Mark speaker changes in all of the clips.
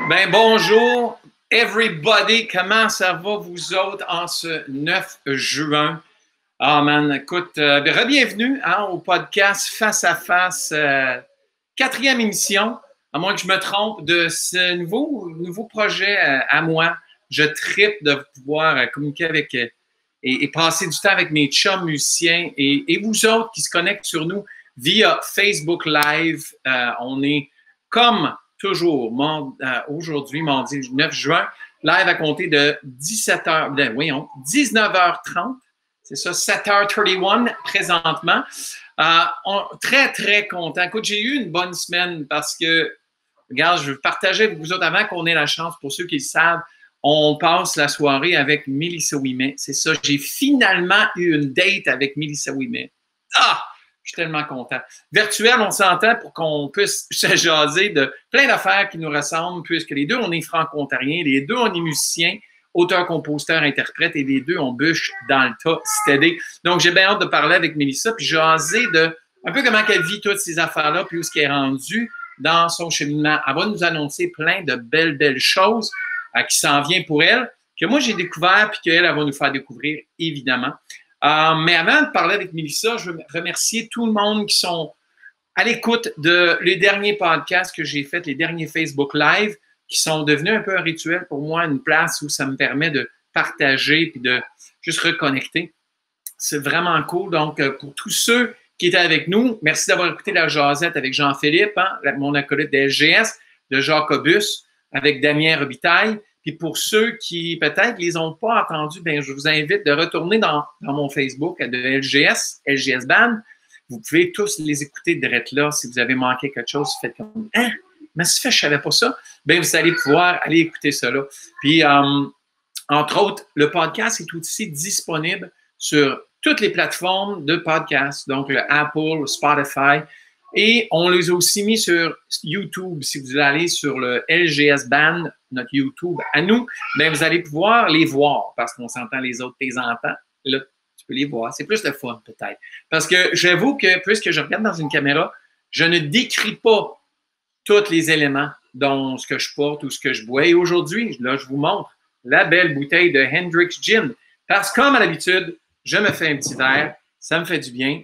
Speaker 1: Ben bonjour, everybody. Comment ça va, vous autres, en ce 9 juin? Ah, man, écoute, bienvenue au podcast Face à Face, quatrième émission, à moins que je me trompe, de ce nouveau projet à moi. Je trippe de pouvoir communiquer avec et passer du temps avec mes chums musiciens et vous autres qui se connectent sur nous via Facebook Live. On est comme toujours, aujourd'hui, mardi 9 juin, live à compter de 19h30. C'est ça, 7h31 présentement. Très, très content. Écoute, j'ai eu une bonne semaine parce que, regarde, je veux partager avec vous autres avant qu'on ait la chance, pour ceux qui le savent, on passe la soirée avec Mélissa Ouimet. C'est ça, j'ai finalement eu une date avec Mélissa Ouimet. Ah! Je suis tellement content. Virtuel, on s'entend pour qu'on puisse se jaser de plein d'affaires qui nous ressemblent, puisque les deux, on est franco-ontariens, les deux, on est musiciens, auteurs, compositeurs, interprètes, et les deux, on bûche dans le tas, c'est aidé. Donc, j'ai bien hâte de parler avec Mélissa, puis jaser de un peu comment elle vit toutes ces affaires-là, puis où ce qu'elle est rendue dans son cheminement. Elle va nous annoncer plein de belles choses qui s'en viennent pour elle, que moi, j'ai découvert, puis qu'elle va nous faire découvrir, évidemment. Mais avant de parler avec Mélissa, je veux remercier tout le monde qui sont à l'écoute de les derniers podcasts que j'ai faits, les derniers Facebook Live, qui sont devenus un peu un rituel pour moi, une place où ça me permet de partager puis de juste reconnecter. C'est vraiment cool. Donc, pour tous ceux qui étaient avec nous, merci d'avoir écouté la jasette avec Jean-Philippe, mon acolyte de LGS, de Jacobus, avec Damien Robitaille. Puis pour ceux qui, peut-être, les ont pas entendus, bien, je vous invite de retourner dans mon Facebook de LGS Band. Vous pouvez tous les écouter direct là. Si vous avez manqué quelque chose, faites comme « Hein? Mais si fait, je savais pas ça. » Bien, vous allez pouvoir aller écouter ça là. Puis, entre autres, le podcast est aussi disponible sur toutes les plateformes de podcast, donc le Apple, le Spotify. Et on les a aussi mis sur YouTube. Si vous allez sur le LGS Band, notre YouTube à nous, bien, vous allez pouvoir les voir parce qu'on s'entend les autres, les entends. Là, tu peux les voir. C'est plus le fun, peut-être. Parce que j'avoue que, puisque je regarde dans une caméra, je ne décris pas tous les éléments dont ce que je porte ou ce que je bois. Et aujourd'hui, là, je vous montre la belle bouteille de Hendrick's Gin. Parce que, comme à l'habitude, je me fais un petit verre. Ça me fait du bien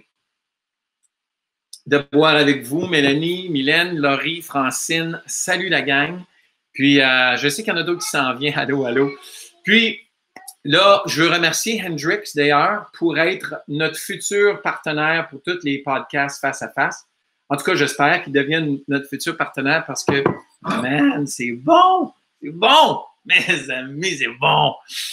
Speaker 1: de boire avec vous, Mélanie, Mylène, Laurie, Francine. Salut la gang. Puis, je sais qu'il y en a d'autres qui s'en viennent. Allô. Puis, là, je veux remercier Hendrick's, d'ailleurs, pour être notre futur partenaire pour tous les podcasts face à face. En tout cas, j'espère qu'il devienne notre futur partenaire parce que, man, c'est bon! C'est bon! Mes amis, c'est bon!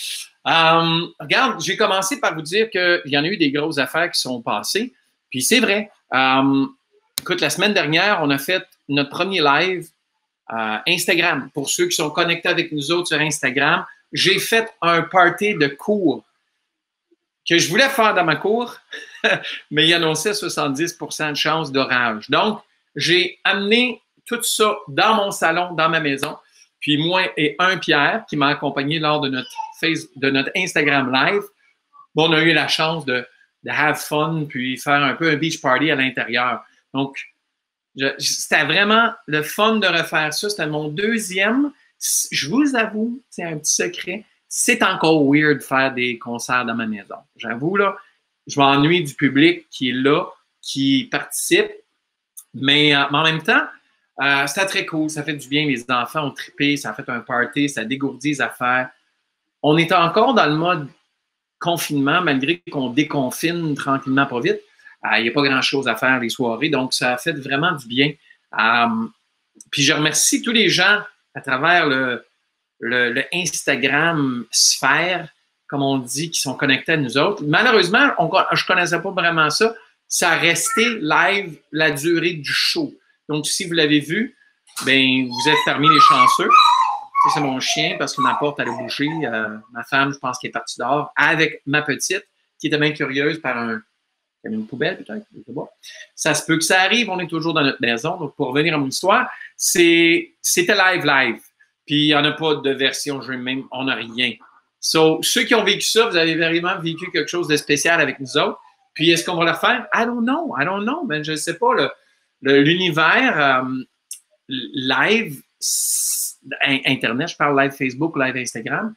Speaker 1: Regarde, j'ai commencé par vous dire qu'il y en a eu des grosses affaires qui sont passées. Puis, c'est vrai. Écoute, la semaine dernière, on a fait notre premier live Instagram. Pour ceux qui sont connectés avec nous autres sur Instagram, j'ai fait un party de cours que je voulais faire dans ma cour, mais il annonçait 70% de chance d'orage. Donc, j'ai amené tout ça dans mon salon, dans ma maison. Puis moi et Pierre, qui m'a accompagné lors de notre Instagram Live, bon, on a eu la chance de have fun, puis faire un peu un beach party à l'intérieur. Donc, c'était vraiment le fun de refaire ça. C'était mon deuxième. Je vous avoue, c'est un petit secret, c'est encore weird de faire des concerts dans ma maison. J'avoue, là, je m'ennuie du public qui est là, qui participe, mais en même temps, c'était très cool. Ça fait du bien. Les enfants ont trippé, ça a fait un party, ça dégourdit les affaires. On est encore dans le mode confinement, malgré qu'on déconfine tranquillement pas vite. Il n'y a pas grand-chose à faire les soirées, donc ça a fait vraiment du bien. Puis je remercie tous les gens à travers le Instagram sphère, comme on dit, qui sont connectés à nous autres. Malheureusement, je ne connaissais pas vraiment ça. Ça a resté live la durée du show. Donc, si vous l'avez vu, ben vous êtes parmi les chanceux. Ça, c'est mon chien parce que ma porte, elle a bougé. Ma femme, je pense qu'elle est partie dehors avec ma petite, qui était bien curieuse par une poubelle, peut-être. Je sais pas. Ça se peut que ça arrive. On est toujours dans notre maison. Donc, pour revenir à mon histoire, c'était live. Puis, il n'y en a pas de version jeu même. On n'a rien. So, ceux qui ont vécu ça, vous avez vraiment vécu quelque chose de spécial avec nous autres. Puis, est-ce qu'on va le faire? I don't know. Mais je ne sais pas. L'univers live, Internet, je parle live Facebook, live Instagram.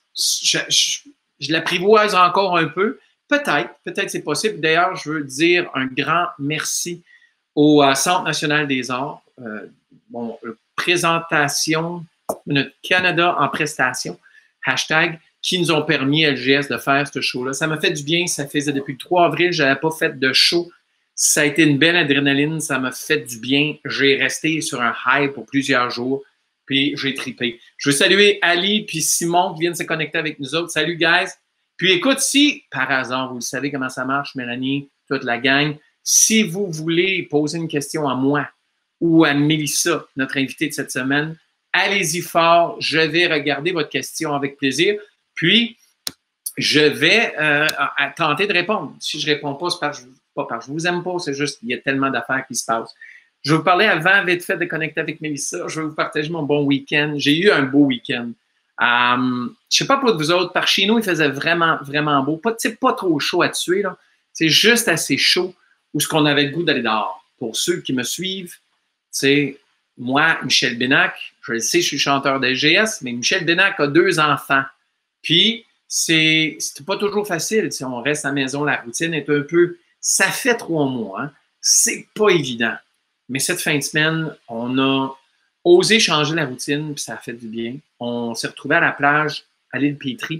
Speaker 1: Je l'apprivoise encore un peu. Peut-être c'est possible. D'ailleurs, je veux dire un grand merci au Centre national des arts. Présentation, notre Canada en prestation, hashtag, qui nous ont permis, LGS, de faire ce show-là. Ça m'a fait du bien. Ça faisait depuis le 3 avril, je n'avais pas fait de show. Ça a été une belle adrénaline. Ça m'a fait du bien. J'ai resté sur un high pour plusieurs jours. Puis j'ai trippé. Je veux saluer Ali puis Simon qui viennent se connecter avec nous autres. Salut, guys! Puis écoute, si, par hasard, vous le savez comment ça marche, Mélanie, toute la gang, si vous voulez poser une question à moi ou à Mélissa, notre invitée de cette semaine, allez-y fort. Je vais regarder votre question avec plaisir. Puis, je vais tenter de répondre. Si je ne réponds pas, c'est pas parce que je vous aime pas, c'est juste qu'il y a tellement d'affaires qui se passent. Je vais vous parler avant, vite fait, de connecter avec Mélissa. Je vais vous partager mon bon week-end. J'ai eu un beau week-end. Je ne sais pas pour vous autres, par chez nous, il faisait vraiment, vraiment beau. Pas trop chaud à tuer, là. C'est juste assez chaud où ce qu'on avait le goût d'aller dehors. Pour ceux qui me suivent, moi, Michel Bénac, je le sais, je suis chanteur de LGS, mais Michel Bénac a 2 enfants. Puis, c'est pas toujours facile. Si on reste à la maison, la routine est un peu... Ça fait 3 mois, hein? C'est pas évident. Mais cette fin de semaine, on a osé changer la routine, puis ça a fait du bien. On s'est retrouvé à la plage, à l'île Pétry.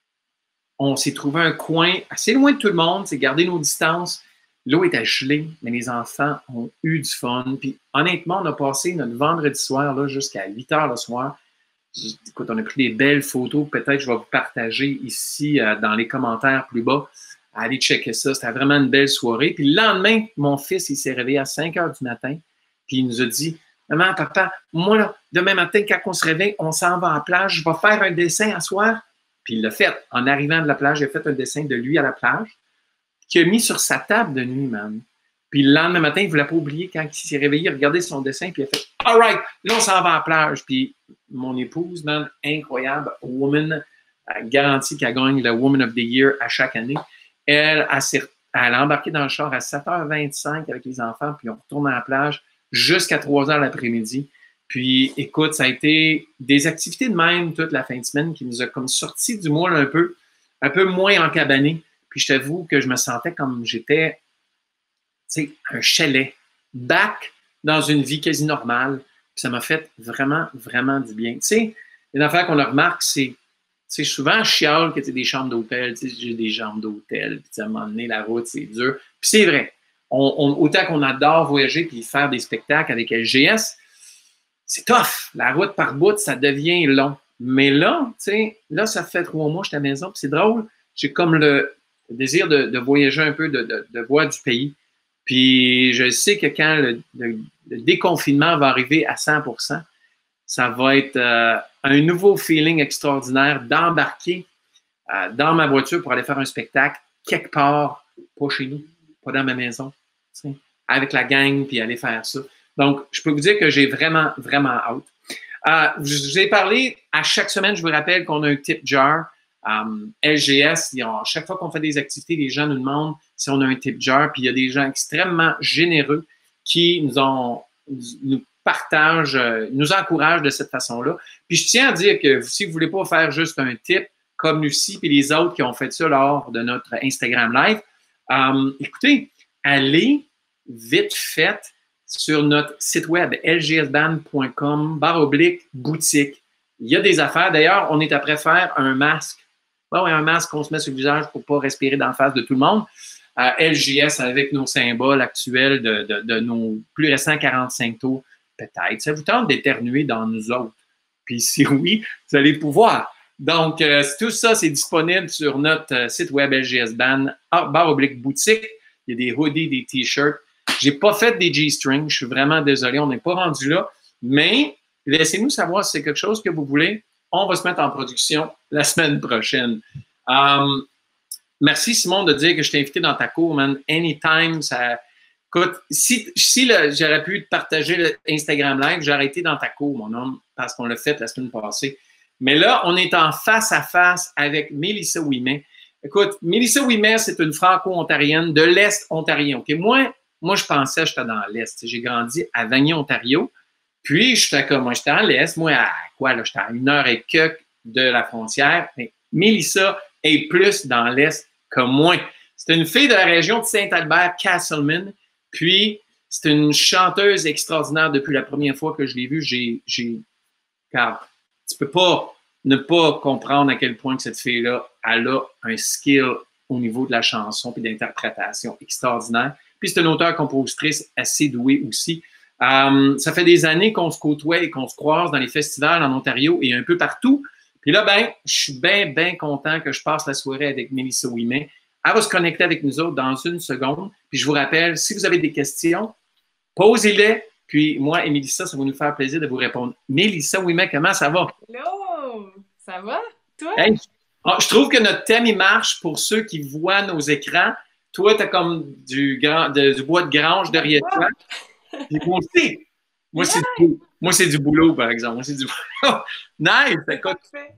Speaker 1: On s'est trouvé un coin assez loin de tout le monde, c'est garder nos distances. L'eau était gelée, mais les enfants ont eu du fun. Puis honnêtement, on a passé notre vendredi soir là, jusqu'à 8 heures le soir. Écoute, on a pris des belles photos. Peut-être je vais vous partager ici dans les commentaires plus bas. Allez checker ça. C'était vraiment une belle soirée. Puis le lendemain, mon fils, il s'est réveillé à 5 heures du matin. Puis il nous a dit, maman, papa, moi, là, demain matin, quand on se réveille, on s'en va à la plage. Je vais faire un dessin à soir. Puis il l'a fait. En arrivant de la plage, il a fait un dessin de lui à la plage qu'il a mis sur sa table de nuit, man. Puis le lendemain matin, il ne voulait pas oublier quand il s'est réveillé, il a regardé son dessin, puis il a fait « All right, là, on s'en va à la plage. » Puis mon épouse, man, incroyable, woman, garantie qu'elle gagne le Woman of the Year à chaque année. Elle a embarqué dans le char à 7h25 avec les enfants, puis on retourne à la plage jusqu'à 3h l'après-midi. Puis, écoute, ça a été des activités de même toute la fin de semaine qui nous a comme sorti du moule un peu moins encabané. Puis, je t'avoue que je me sentais comme j'étais, tu sais, un chalet, back dans une vie quasi normale. Puis, ça m'a fait vraiment, vraiment du bien. Tu sais, une affaire qu'on a remarqué, c'est souvent, je chiale que tu des chambres d'hôtel, j'ai des chambres d'hôtel, puis à un moment donné, la route, c'est dur. Puis c'est vrai, autant qu'on adore voyager puis faire des spectacles avec LGS, c'est tough. La route par bout, ça devient long. Mais là, là, ça fait 3 mois que je suis à la maison, puis c'est drôle. J'ai comme le désir de voyager un peu, de voir du pays. Puis je sais que quand le déconfinement va arriver à 100%, ça va être un nouveau feeling extraordinaire d'embarquer dans ma voiture pour aller faire un spectacle quelque part, pas chez nous, pas dans ma maison, avec la gang, puis aller faire ça. Donc, je peux vous dire que j'ai vraiment, vraiment hâte. Je vous ai parlé, à chaque semaine, je vous rappelle qu'on a un tip jar. LGS, chaque fois qu'on fait des activités, les gens nous demandent si on a un tip jar, puis il y a des gens extrêmement généreux qui nous partagent, nous encouragent de cette façon-là. Puis je tiens à dire que si vous ne voulez pas faire juste un tip comme Lucie puis les autres qui ont fait ça lors de notre Instagram Live, écoutez, allez vite fait sur notre site web lgsband.com/boutique. Il y a des affaires. D'ailleurs, on est après faire un masque. Ouais, un masque qu'on se met sur le visage pour ne pas respirer d'en face de tout le monde. LGS avec nos symboles actuels de nos plus récents 45 tours. Peut-être. Ça vous tente d'éternuer dans nous autres. Puis si oui, vous allez pouvoir. Donc, tout ça, c'est disponible sur notre site web lgsband/boutique. Il y a des hoodies, des t-shirts. Je n'ai pas fait des G-strings. Je suis vraiment désolé. On n'est pas rendu là. Mais laissez-nous savoir si c'est quelque chose que vous voulez. On va se mettre en production la semaine prochaine. Merci, Simon, de dire que je t'ai invité dans ta cour, man. Anytime, ça... Écoute, si j'aurais pu te partager le Instagram Live, j'aurais été dans ta cour, mon homme, parce qu'on l'a fait la semaine passée. Mais là, on est en face à face avec Mélissa Ouimet. Écoute, Mélissa Ouimet, c'est une franco-ontarienne de l'Est ontarien. Okay? Moi, je pensais que j'étais dans l'Est. J'ai grandi à Vanier, Ontario. Puis, j'étais comme, moi, j'étais à l'Est, moi, à quoi, là, j'étais à 1 heure et quelques de la frontière. Mais Mélissa est plus dans l'Est que moi. C'est une fille de la région de Saint-Albert, Castleman. Puis, c'est une chanteuse extraordinaire depuis la première fois que je l'ai vue. Car tu peux pas ne pas comprendre à quel point que cette fille-là, elle a un skill au niveau de la chanson et d'interprétation extraordinaire. Puis c'est une auteure-compositrice assez douée aussi. Ça fait des années qu'on se côtoie et qu'on se croise dans les festivals en Ontario et un peu partout. Puis là, ben, je suis bien content que je passe la soirée avec Mélissa Ouimet. Elle va se connecter avec nous autres dans une seconde. Puis je vous rappelle, si vous avez des questions, posez-les. Puis moi et Mélissa, ça va nous faire plaisir de vous répondre. Mélissa Ouimet, comment ça va?
Speaker 2: Hello! Ça va? Toi?
Speaker 1: Hey, je trouve que notre thème, il marche pour ceux qui voient nos écrans. Toi, tu as comme du bois de grange derrière toi. Puis moi aussi. Moi, c'est du boulot, par exemple. Moi, c'est du boulot. Nice! Écoute,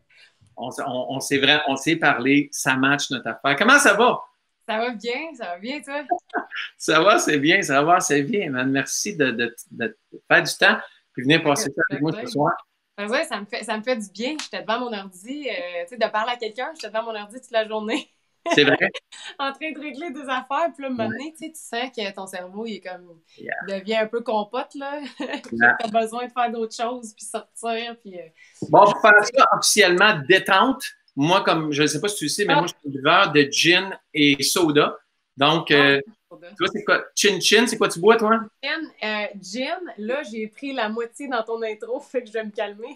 Speaker 1: on s'est parlé, ça match notre affaire. Comment ça va?
Speaker 2: Ça va bien, toi?
Speaker 1: Ça va, c'est bien, ça va, c'est bien, man. Merci de faire du temps et venir passer ça avec moi ce soir.
Speaker 2: Ouais, ça me fait du bien. J'étais devant mon ordi, tu sais, de parler à quelqu'un, j'étais devant mon ordi toute la journée.
Speaker 1: C'est vrai?
Speaker 2: En train de régler des affaires, puis là, un moment donné, tu sens que ton cerveau, il est comme, devient un peu compote, là. T'as besoin de faire d'autres choses, puis sortir, puis...
Speaker 1: Bon, pour faire ça officiellement, détente. Moi, comme, je ne sais pas si tu le sais, mais moi, je suis buveur de gin et soda. Donc, toi, c'est quoi? Chin-chin, c'est quoi tu bois, toi?
Speaker 2: Gin, là, j'ai pris la moitié dans ton intro, fait que je vais me calmer.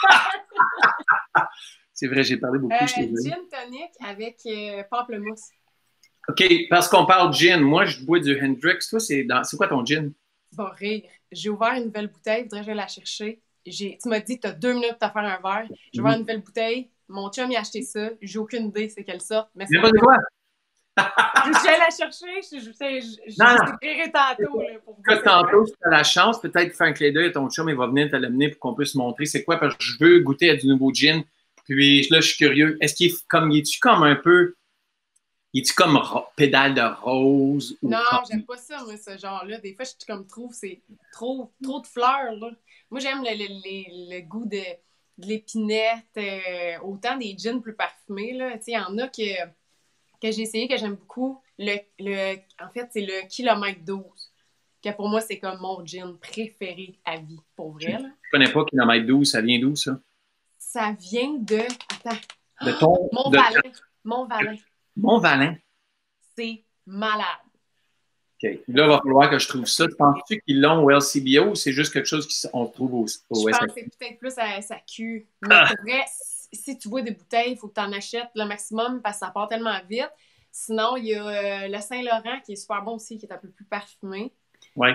Speaker 1: C'est vrai, j'ai parlé beaucoup.
Speaker 2: Gin tonic avec pamplemousse.
Speaker 1: OK, parce qu'on parle gin. Moi, je bois du Hendrix. Toi, c'est quoi ton gin?
Speaker 2: Tu vas rire. J'ai ouvert une nouvelle bouteille, faudrait que j'aille la chercher. Tu m'as dit que tu as 2 minutes pour faire un verre. J'ai ouvert une nouvelle bouteille. Mon chum il a acheté ça. J'ai aucune idée c'est quelle sorte. Mais c'est
Speaker 1: pas de quoi?
Speaker 2: je vais la chercher. Je t'écrirai tantôt. Là, pour
Speaker 1: tantôt, si tu as la chance, peut-être faire un clé d'œil à ton chum, il va venir te l'amener pour qu'on puisse montrer c'est quoi, parce que je veux goûter à du nouveau gin. Puis là, je suis curieux. Il est-tu comme un peu. Il est-tu comme pédale de rose?
Speaker 2: Non, j'aime pas ça, moi, ce genre-là. Des fois, je trouve c'est trop de fleurs. Là. Moi, j'aime le goût de l'épinette, autant des gins plus parfumés. Il y en a que j'ai essayé, que j'aime beaucoup. En fait, c'est le kilomètre 12, que pour moi, c'est comme mon gin préféré à vie, pour vrai. Là.
Speaker 1: Je connais pas kilomètre 12, ça vient d'où, ça?
Speaker 2: Ça vient de... Attends.
Speaker 1: De ton...
Speaker 2: Mont-Valin.
Speaker 1: Mont-Valin?
Speaker 2: C'est malade.
Speaker 1: OK. Là, il va falloir que je trouve ça. Penses-tu qu'ils l'ont au LCBO ou c'est juste quelque chose qu'on trouve au
Speaker 2: Je pense que c'est peut-être plus à SAQ. Mais c'est vrai, si tu vois des bouteilles, il faut que tu en achètes le maximum parce que ça part tellement vite. Sinon, il y a le Saint-Laurent qui est super bon aussi, qui est un peu plus parfumé.
Speaker 1: Oui.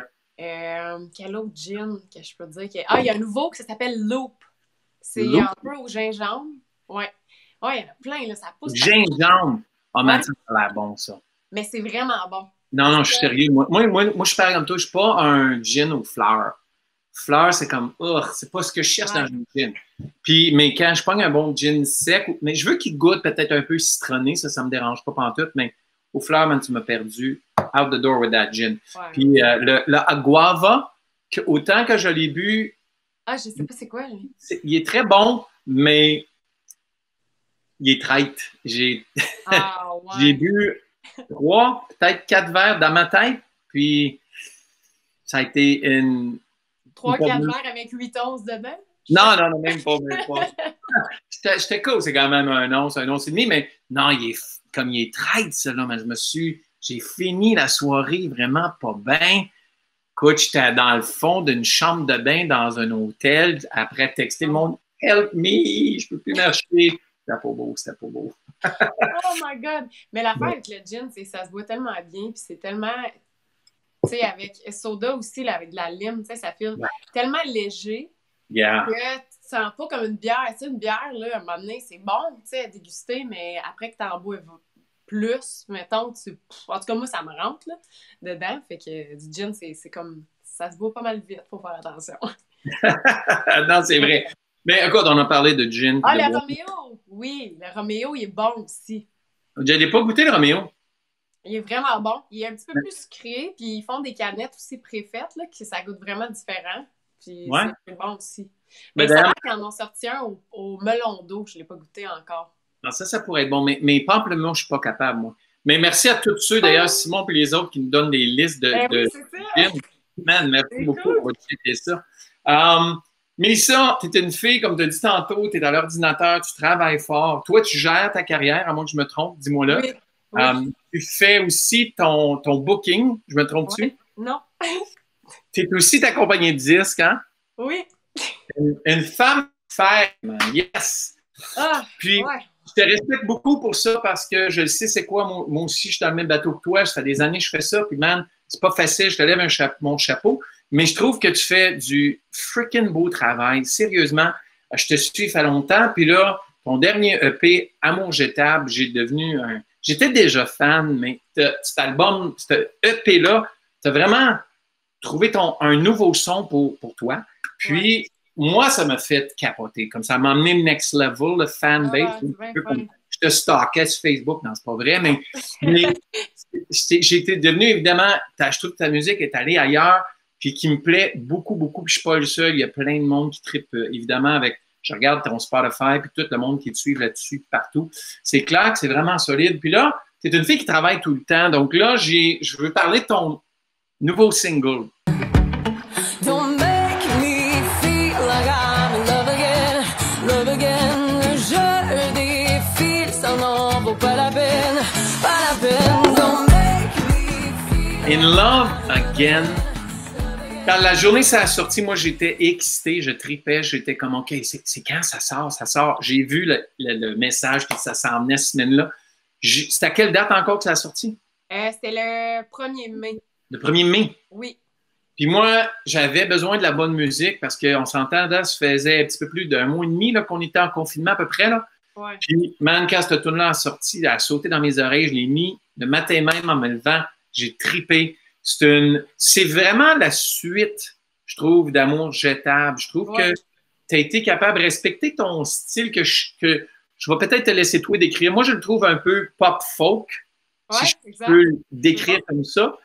Speaker 2: Quel autre gin que je peux te dire? Il y a un nouveau qui s'appelle Loop. C'est un peu au gingembre. Ouais. Ouais, il y en a plein, là. Ça pousse.
Speaker 1: Gingembre. Ah, mais ça a l'air bon, ça.
Speaker 2: Mais c'est vraiment bon.
Speaker 1: Non, je suis sérieux. Moi, je suis pareil comme toi. Je suis pas un gin aux fleurs. Fleurs, c'est comme, c'est pas ce que je cherche dans un gin. Puis, mais quand je prends un bon gin sec, mais je veux qu'il goûte peut-être un peu citronné, ça me dérange pas pantoute, mais aux fleurs, man, tu m'as perdu. Out the door with that gin. Ouais. Puis, le Aguava, autant que je l'ai bu.
Speaker 2: Ah, je sais pas c'est quoi, lui.
Speaker 1: Il est très bon, mais il est traite. J'ai bu 3, peut-être 4 verres dans ma tête, puis ça a été une...
Speaker 2: 3-4 verres avec 8 onces dedans?
Speaker 1: Non, même pas. J'étais cool, c'est quand même un once et demi, mais non, il est traite, ça, là, mais j'ai fini la soirée vraiment pas bien. Écoute, j'étais dans le fond d'une chambre de bain dans un hôtel, après texter le monde, « Help me, je peux plus marcher ». C'était pas beau.
Speaker 2: Oh my God! Mais l'affaire avec le gin, c'est ça se boit tellement bien, puis c'est tellement, tu sais, avec soda aussi, là, avec de la lime, tu sais, ça fait tellement léger que tu te sens pas comme une bière. Tu sais, une bière, là, à un moment donné, c'est bon, tu sais, à déguster, mais après que t'en bois plus, mettons, en tout cas, moi, ça me rentre, là, dedans, fait que du gin, c'est comme, ça se boit pas mal vite, faut faire attention.
Speaker 1: Non, c'est vrai. Mais écoute, on a parlé de gin.
Speaker 2: Ah, le Romeo! Oui, le Romeo, il est bon aussi.
Speaker 1: Je n'ai pas goûté le Romeo.
Speaker 2: Il est vraiment bon. Il est un petit peu plus sucré, puis ils font des canettes aussi préfaites, là, que ça goûte vraiment différent. Puis
Speaker 1: Ouais.
Speaker 2: c'est bon aussi.
Speaker 1: Mais
Speaker 2: Mais ça va qu'ils en ont sorti un au melon d'eau. Je ne l'ai pas goûté encore.
Speaker 1: Non, ça pourrait être bon. Mais pamplemousse, je ne suis pas capable, moi. Mais merci à tous ceux, d'ailleurs, Simon et les autres, qui nous donnent des listes de
Speaker 2: Oui, c'est ça.
Speaker 1: Man, merci beaucoup. Cool. On va checker ça. Mélissa, tu es une fille, comme tu as dit tantôt, tu es à l'ordinateur, tu travailles fort. Toi, tu gères ta carrière, à moins que je me trompe, dis-moi-le.
Speaker 2: Oui. Oui.
Speaker 1: Tu fais aussi ton booking, je me trompe-tu?
Speaker 2: Oui. Non.
Speaker 1: Tu es aussi ta compagnie de disques, hein?
Speaker 2: Oui.
Speaker 1: Une femme faire, yes!
Speaker 2: Ah,
Speaker 1: Puis,
Speaker 2: ouais.
Speaker 1: je te respecte beaucoup pour ça parce que je sais c'est quoi. Moi aussi, je suis dans le même bateau que toi. Ça fait des années que je fais ça. Puis, man, c'est pas facile. Je te lève mon chapeau. Mais je trouve que tu fais du freaking beau travail. Sérieusement, je te suis fait longtemps. Puis là, ton dernier EP, Amour jetable, j'étais déjà fan, mais cet album, cet EP-là, tu as vraiment trouvé un nouveau son pour toi. Puis, moi, ça m'a fait capoter. Comme ça m'a emmené le next level, le fanbase. Je te stalkais sur Facebook. Non, c'est pas vrai, mais j'ai devenu, évidemment, je trouve que ta musique est allée ailleurs, puis qui me plaît beaucoup, beaucoup. Puis je suis pas le seul. Il y a plein de monde qui trippe, évidemment, avec. Je regarde ton Spotify, puis tout le monde qui te suit là-dessus, partout. C'est clair que c'est vraiment solide. Puis là, tu es une fille qui travaille tout le temps. Donc là, je veux parler de ton nouveau single.
Speaker 3: Don't make me feel like I'm in love again, love again. Je défile, ça n'en vaut pas la peine, pas la peine. Don't make me feel
Speaker 1: In Love Again. Quand la journée ça a sorti, moi j'étais excité, je tripais, j'étais comme OK, c'est quand ça sort, ça sort. J'ai vu le message que ça s'en venait cette semaine-là. C'était à quelle date encore que ça a sorti?
Speaker 2: C'était le 1er mai.
Speaker 1: Le 1er mai?
Speaker 2: Oui.
Speaker 1: Puis moi, j'avais besoin de la bonne musique parce qu'on s'entend, ça faisait un petit peu plus d'un mois et demi qu'on était en confinement à peu près. Là.
Speaker 2: Ouais.
Speaker 1: Puis, man, quand cette tune-là a sorti, elle a sauté dans mes oreilles, je l'ai mis le matin même en me levant, j'ai tripé. C'est vraiment la suite, je trouve, d'Amour jetable. Je trouve que tu as été capable de respecter ton style que je vais peut-être te laisser toi décrire. Moi, je le trouve un peu pop-folk, si je peux le décrire comme ça.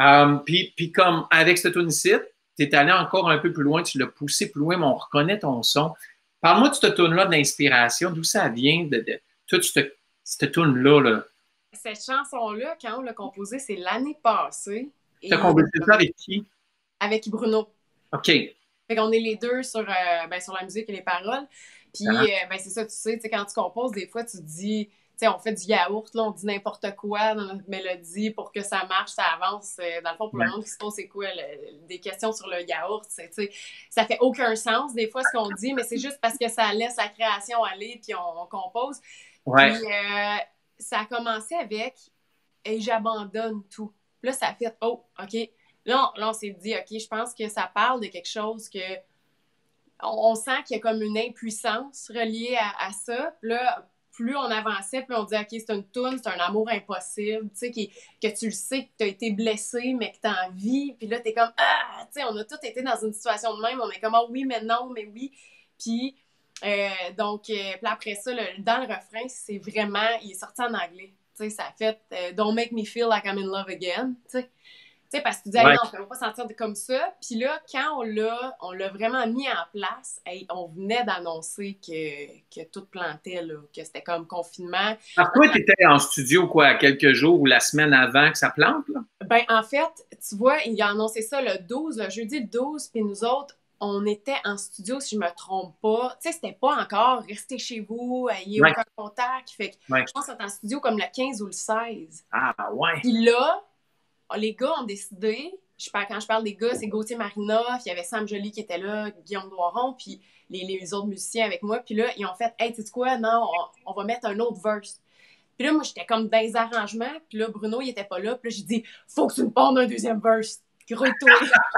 Speaker 1: Puis comme avec cette tune-ci, tu es allé encore un peu plus loin, tu l'as poussé plus loin, mais on reconnaît ton son. Parle-moi de cette tune-là d'inspiration, d'où ça vient, de toute cette tune-là. Là.
Speaker 2: Cette chanson-là, quand on l'a composée, c'est l'année passée.
Speaker 1: Tu as composé ça avec qui?
Speaker 2: Avec Bruno.
Speaker 1: OK.
Speaker 2: Fait qu'on est les deux sur la musique et les paroles. Puis, c'est ça, tu sais, quand tu composes, des fois, tu te dis... on fait du yaourt, là, on dit n'importe quoi dans notre mélodie pour que ça marche, ça avance. Dans le fond, pour le monde qui se pose, c'est quoi des questions sur le yaourt? Ça fait aucun sens, des fois, ce qu'on dit, mais c'est juste parce que ça laisse la création aller, puis on compose.
Speaker 1: Ouais.
Speaker 2: Puis, ça a commencé avec « Et j'abandonne tout ». Là, ça a fait « Oh, OK ». Là, on s'est dit « OK, je pense que ça parle de quelque chose que... » On sent qu'il y a comme une impuissance reliée à ça. Puis là, plus on avançait, plus on disait, OK, c'est une toune, c'est un amour impossible, tu sais, que tu le sais, que tu as été blessé, mais que tu as envie. Puis là, tu es comme, tu sais, on a tous été dans une situation de même. On est comme, oui, mais non, mais oui. Puis, puis après ça, dans le refrain, c'est vraiment, il est sorti en anglais. Tu sais, ça a fait, Don't make me feel like I'm in love again, tu sais, parce que tu dis, non, on ne peut pas sentir comme ça. Puis là, quand on l'a vraiment mis en place, on venait d'annoncer que tout plantait, là, que c'était comme confinement.
Speaker 1: Alors, toi, tu étais en studio, quoi, quelques jours ou la semaine avant que ça plante, là?
Speaker 2: Ben, en fait, tu vois, il a annoncé ça le 12, le jeudi le 12, puis nous autres, on était en studio, si je me trompe pas. Tu sais, c'était pas encore rester chez vous, il n'y a aucun contact. Fait que je pense qu'on était en studio comme le 15 ou le 16.
Speaker 1: Ah, ouais.
Speaker 2: Puis là, les gars ont décidé, quand je parle des gars, c'est Gauthier Marinoff, il y avait Sam Joly qui était là, Guillaume Noiron, puis les autres musiciens avec moi. Puis là, ils ont fait « Hey, tu sais quoi? Non, on va mettre un autre verse. » Puis là, moi, j'étais comme dans les arrangements, puis là, Bruno, il était pas là. Puis là, j'ai dit « Faut que tu me pondes un deuxième verse. » Gros-toi.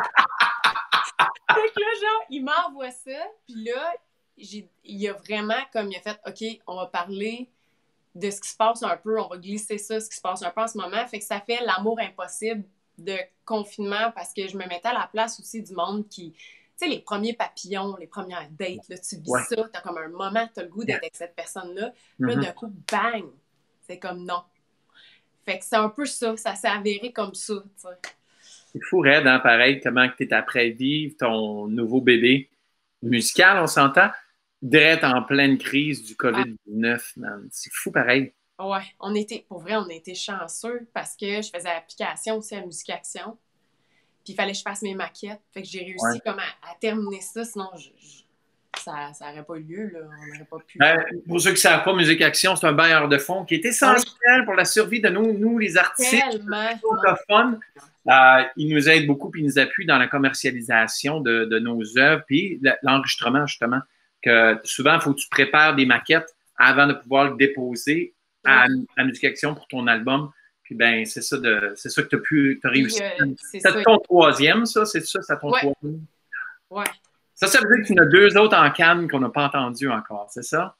Speaker 2: Fait que là, genre, il m'envoie ça, puis là, il a vraiment comme, il a fait « OK, on va parler de ce qui se passe un peu, on va glisser ça, ce qui se passe un peu en ce moment. » Fait que ça fait l'amour impossible de confinement parce que je me mettais à la place aussi du monde qui... Tu sais, les premiers papillons, les premières dates, là, tu vis ça, t'as comme un moment, t'as le goût d'être avec cette personne-là. Puis là, d'un coup, bang! C'est comme non. Fait que c'est un peu ça, ça s'est avéré comme ça, tu sais.
Speaker 1: C'est fou, raide, hein, pareil, comment tu es après vivre ton nouveau bébé musical, on s'entend, direct en pleine crise du COVID-19, man. C'est fou, pareil.
Speaker 2: Ouais, pour vrai, on était chanceux parce que je faisais l'application aussi à Musique Action. Puis il fallait que je fasse mes maquettes. Fait que j'ai réussi comme à terminer ça, sinon ça n'aurait pas eu lieu, là. On n'aurait pas pu.
Speaker 1: Pour ceux qui ne savent pas, Musique Action, c'est un bailleur de fonds qui est essentiel pour la survie de nous les artistes francophones. Il nous aide beaucoup puis il nous appuie dans la commercialisation de nos œuvres puis l'enregistrement, justement. Que souvent, il faut que tu prépares des maquettes avant de pouvoir le déposer à Musique Action pour ton album. Puis ben, c'est ça que tu as réussi. C'est ton troisième, ça? C'est ça, c'est ton troisième?
Speaker 2: Ouais.
Speaker 1: Ça veut dire qu'il y en a 2 autres en canne qu'on n'a pas entendu encore, c'est ça?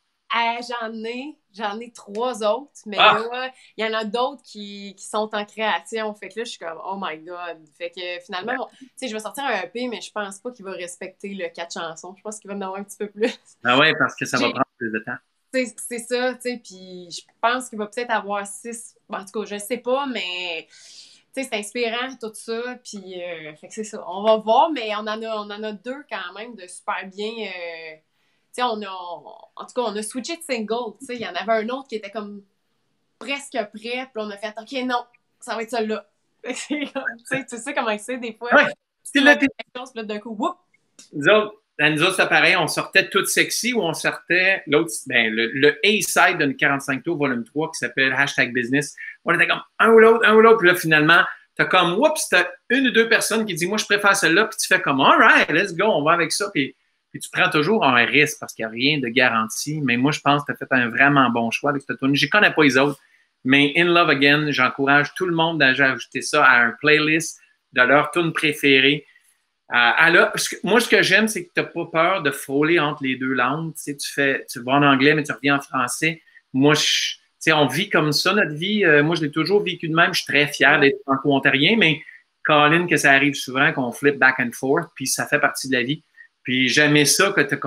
Speaker 2: J'en ai 3 autres, mais là, il y en a d'autres qui sont en création. Fait que là, je suis comme, oh my God. Fait que finalement, tu sais, je vais sortir un EP, mais je pense pas qu'il va respecter le 4 chansons. Je pense qu'il va en avoir un petit peu plus.
Speaker 1: Ah ouais, parce que ça va prendre plus de temps.
Speaker 2: C'est ça, tu sais, puis je pense qu'il va peut-être avoir 6. En tout cas, je sais pas, mais tu sais, c'est inspirant tout ça, puis fait que c'est ça. On va voir, mais on en a 2 quand même de super bien. Tu sais, en tout cas, on a switché de single. Tu sais, il y en avait un autre qui était comme presque prêt, puis on a fait, OK, non, ça va être celui-là. Tu sais comment c'est des fois.
Speaker 1: Ouais, c'est
Speaker 2: quelque chose, puis d'un coup, whoop!
Speaker 1: Nous autres, c'est pareil, on sortait tout sexy ou on sortait l'autre, ben, le A-side d'une 45 tours, volume 3, qui s'appelle #business. On était comme un ou l'autre, puis là, finalement, t'as comme, oups, t'as 1 ou 2 personnes qui disent, moi, je préfère celle-là, puis tu fais comme, all right, let's go, on va avec ça, puis tu prends toujours un risque parce qu'il n'y a rien de garanti. Mais moi, je pense que tu as fait un vraiment bon choix avec cette tune. Je ne connais pas les autres, mais In Love Again, j'encourage tout le monde d'ajouter ça à un playlist de leur tune préférée. Moi, ce que j'aime, c'est que tu n'as pas peur de frôler entre les 2 langues. Tu vas en anglais, mais tu reviens en français. Moi, on vit comme ça, notre vie. Moi, je l'ai toujours vécu de même. Je suis très fier d'être franco-ontarien, mais Colin, que ça arrive souvent, qu'on flip back and forth, puis ça fait partie de la vie. Puis j'aimais ça que tu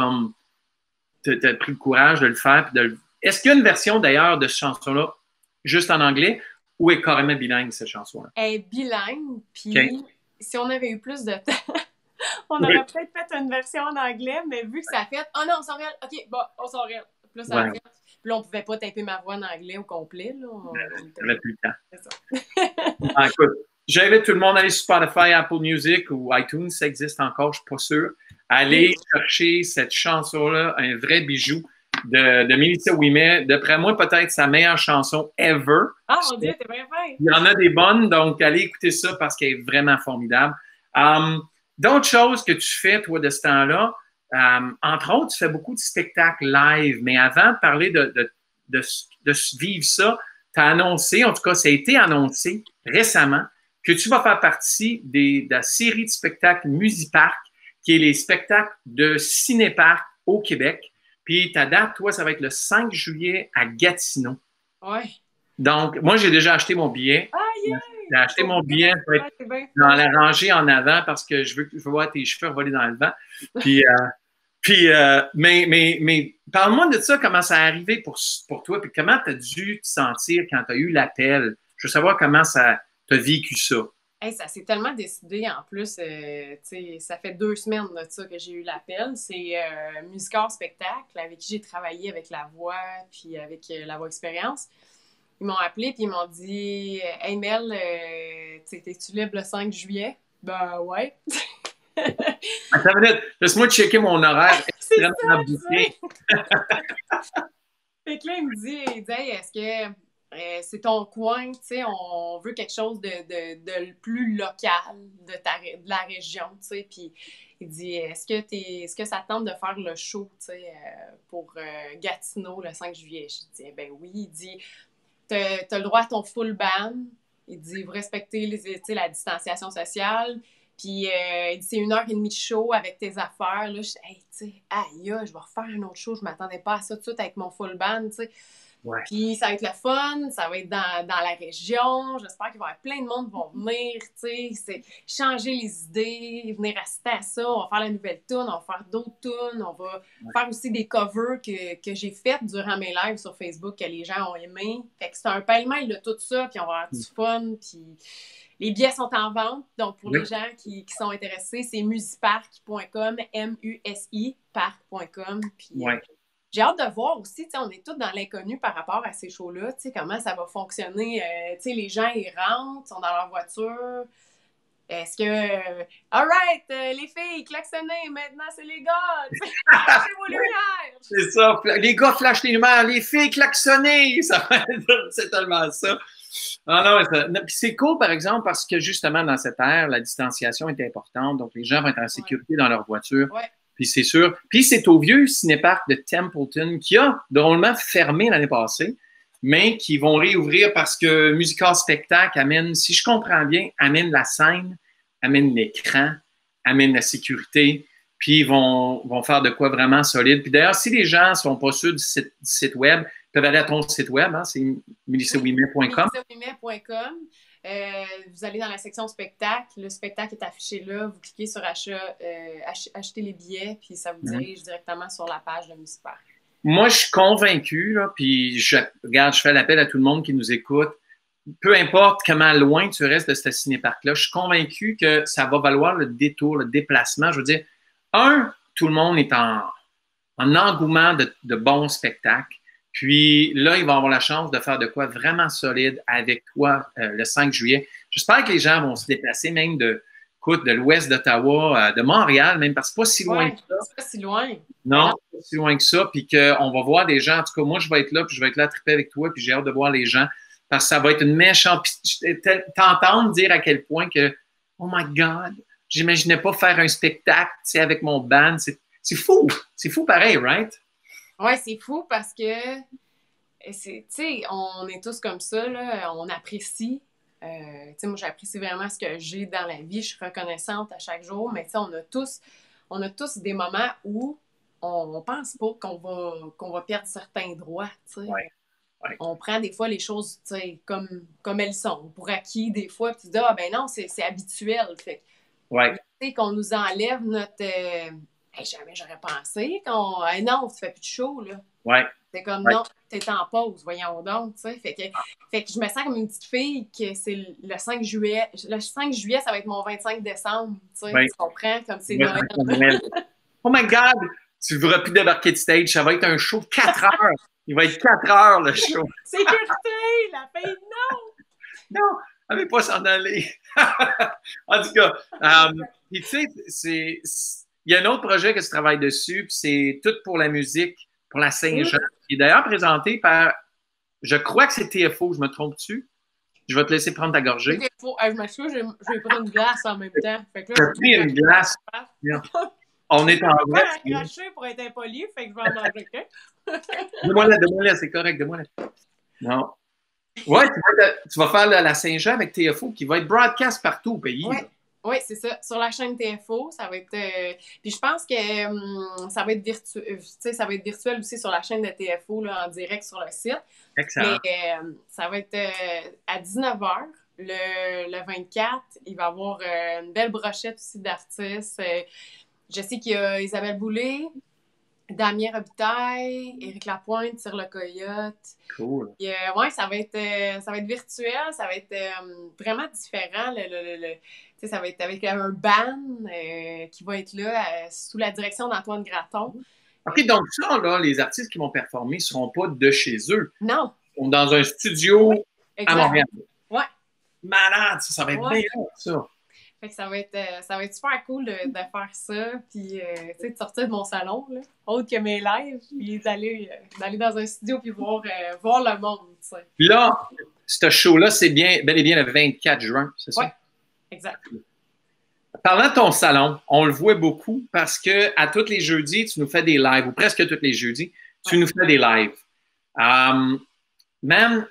Speaker 1: as pris le courage de le faire. Est-ce qu'il y a une version d'ailleurs de cette chanson-là juste en anglais ou est carrément bilingue cette chanson-là?
Speaker 2: Elle est bilingue, puis si on avait eu plus de temps, on aurait peut-être fait une version en anglais, mais vu que ça a fait « Oh non, on s'en réel! OK, bon, on s'en réel! » Puis là, ça a fait. Puis là, on pouvait pas taper ma voix en anglais au complet. Là. On
Speaker 1: n'avait plus le temps. C'est ça. Écoute, j'invite tout le monde à aller sur Spotify, Apple Music ou iTunes, ça existe encore, je ne suis pas sûr. Allez chercher cette chanson-là, un vrai bijou de Mélissa Ouimet. D'après moi, peut-être sa meilleure chanson ever.
Speaker 2: Ah, mon Dieu, t'es bien fait!
Speaker 1: Il y en a des bonnes, donc allez écouter ça parce qu'elle est vraiment formidable. D'autres choses que tu fais, toi, de ce temps-là, entre autres, tu fais beaucoup de spectacles live, mais avant de parler de vivre ça, tu as annoncé, en tout cas, ça a été annoncé récemment, que tu vas faire partie de la série de spectacles Musipark, qui est les spectacles de Cinépark au Québec. Puis ta date, toi, ça va être le 5 juillet à Gatineau.
Speaker 2: Ouais.
Speaker 1: Donc, moi, j'ai déjà acheté mon billet.
Speaker 2: Ah, yeah!
Speaker 1: J'ai acheté mon billet dans la rangée en avant parce que je veux voir tes cheveux voler dans le vent. Mais parle-moi de ça, comment ça a arrivé pour toi, puis comment tu as dû te sentir quand tu as eu l'appel. Je veux savoir comment tu as vécu ça.
Speaker 2: Hey, ça s'est tellement décidé en plus. Ça fait 2 semaines de ça que j'ai eu l'appel. C'est Musicor Spectacle avec qui j'ai travaillé avec La Voix puis avec La Voix Expérience. Ils m'ont appelé puis ils m'ont dit « Hey Mel, t'es-tu libre le 5 juillet? » Ben ouais.
Speaker 1: Attends une minute, laisse-moi checker mon horaire.
Speaker 2: C'est ça, Fait que là, il me dit hey, est-ce que c'est ton coin, tu sais, on veut quelque chose de plus local de la région, tu sais, puis il dit, est-ce que ça te tente de faire le show, tu sais, pour Gatineau le 5 juillet? Je dis, ben oui, il dit, t'as le droit à ton full band, il dit, vous respectez la distanciation sociale, puis il dit, c'est 1h30 de show avec tes affaires, là, je dis, hey, tu sais, aïe, je vais refaire un autre show, je m'attendais pas à ça tout de suite avec mon full band, tu sais.
Speaker 1: Ouais.
Speaker 2: Puis ça va être le fun, ça va être dans la région. J'espère qu'il va y avoir plein de monde qui vont venir, tu sais, changer les idées, venir assister à ça. On va faire la nouvelle tune, on va faire d'autres tunes, on va faire aussi des covers que j'ai faites durant mes lives sur Facebook que les gens ont aimé. Fait que c'est un pêle-mêle de tout ça, puis on va avoir du fun, puis les billets sont en vente. Donc pour les gens qui sont intéressés, c'est musipark.com, M-U-S-I, park.com. Puis j'ai hâte de voir aussi, on est tous dans l'inconnu par rapport à ces shows-là, comment ça va fonctionner. Les gens, ils rentrent, sont dans leur voiture. Est-ce que, all right, les filles, klaxonnez, maintenant c'est les gars, flashez vos lumières.
Speaker 1: C'est ça, les gars flashent les lumières, les filles klaxonnez, c'est tellement ça. Ah non, c'est cool, par exemple, parce que justement, dans cette ère, la distanciation est importante, donc les gens vont être en sécurité dans leur voiture.
Speaker 2: Ouais.
Speaker 1: Puis c'est sûr. Puis c'est au vieux cinéparc de Templeton qui a drôlement fermé l'année passée, mais qui vont réouvrir parce que Musical Spectacle amène, si je comprends bien, amène la scène, amène l'écran, amène la sécurité, puis ils vont faire de quoi vraiment solide. Puis d'ailleurs, si les gens ne sont pas sûrs du site web, ils peuvent aller à ton site web, hein, c'est melissaouimet.com.
Speaker 2: melissaouimet.com. Vous allez dans la section spectacle, le spectacle est affiché là, vous cliquez sur acheter les billets, puis ça vous dirige directement sur la page de Musipark.
Speaker 1: Moi, je suis convaincu, là, puis je fais l'appel à tout le monde qui nous écoute, peu importe comment loin tu restes de ce cinéparc-là, je suis convaincu que ça va valoir le détour, le déplacement. Je veux dire, tout le monde est en engouement de bons spectacles. Puis là, ils vont avoir la chance de faire de quoi vraiment solide avec toi le 5 juillet. J'espère que les gens vont se déplacer même de l'ouest d'Ottawa, de Montréal, même parce que c'est pas si loin que ça.
Speaker 2: C'est pas si loin.
Speaker 1: Non, c'est pas si loin que ça. Puis qu'on va voir des gens. En tout cas, moi, je vais être là, puis je vais être là à triper avec toi, puis j'ai hâte de voir les gens. Parce que ça va être une méchante. T'entendre dire à quel point que, oh my God, j'imaginais pas faire un spectacle avec mon band. C'est fou. C'est fou pareil, right?
Speaker 2: Ouais, c'est fou parce que, tu sais, on est tous comme ça, là, on apprécie. Tu sais, moi, j'apprécie vraiment ce que j'ai dans la vie. Je suis reconnaissante à chaque jour, mais tu sais, on a tous des moments où on pense pas qu'on va perdre certains droits, tu sais.
Speaker 1: Ouais.
Speaker 2: On prend des fois les choses, tu sais, comme elles sont, pour acquis des fois, puis tu dis, ah ben non, c'est habituel. Fait tu sais, qu'on nous enlève notre... jamais j'aurais pensé qu'on... non, tu fais plus de show, là.
Speaker 1: Ouais.
Speaker 2: C'est comme, non, t'es en pause, voyons donc, tu sais. Fait que je me sens comme une petite fille que c'est le 5 juillet. Le 5 juillet, ça va être mon 25 décembre, tu sais. Tu comprends? Comme c'est Noël.
Speaker 1: Oh my God! Tu ne voudras plus débarquer de stage. Ça va être un show de 4 heures. Il va être 4 heures, le show.
Speaker 2: Sécurité! La fille, non!
Speaker 1: Non, elle ne veut pas s'en aller. En tout cas, tu sais, il y a un autre projet que tu travailles dessus, puis c'est tout pour la musique, pour la Saint-Jean, qui est d'ailleurs présenté par, je crois que c'est TFO, je me trompe-tu? Je vais te laisser prendre ta gorgée.
Speaker 2: TFO, je m'assure, je vais prendre une glace en même temps.
Speaker 1: Tu as pris une glace. On est en vrai.
Speaker 2: Je vais cracher pour être impoli, fait que je vais en manger qu'un.
Speaker 1: Donne-moi-la, c'est correct, donne-moi-la. Non. Ouais, tu vas faire la Saint-Jean avec TFO qui va être broadcast partout au pays.
Speaker 2: Oui, c'est ça. Sur la chaîne TFO, ça va être... Puis je pense que ça va être virtuel. Ça va être virtuel aussi sur la chaîne de TFO, là, en direct sur le site.
Speaker 1: Excellent.
Speaker 2: Mais ça va être à 19h. Le 24, il va y avoir une belle brochette aussi d'artistes. Je sais qu'il y a Isabelle Boulay, Damien Robitaille, Éric Lapointe, Tire le Coyote.
Speaker 1: Cool.
Speaker 2: Ouais, ça va être virtuel, ça va être vraiment différent. Ça va être avec un band qui va être là sous la direction d'Antoine Graton.
Speaker 1: OK, donc ça, là, les artistes qui vont performer ne seront pas de chez eux.
Speaker 2: Non.
Speaker 1: Ils sont dans un studio à Montréal.
Speaker 2: Ouais.
Speaker 1: Malade, ça va être bien, ça.
Speaker 2: Fait que ça va être super cool de faire ça, puis de sortir de mon salon, là, autre que mes lives, puis d'aller dans un studio puis voir le monde. T'sais.
Speaker 1: Là, ce show-là, c'est bel et bien le 24 juin, c'est ça?
Speaker 2: Oui, exact.
Speaker 1: Parlant de ton salon, on le voit beaucoup parce que à tous les jeudis, tu nous fais des lives, ou presque tous les jeudis, tu nous fais des lives. Même,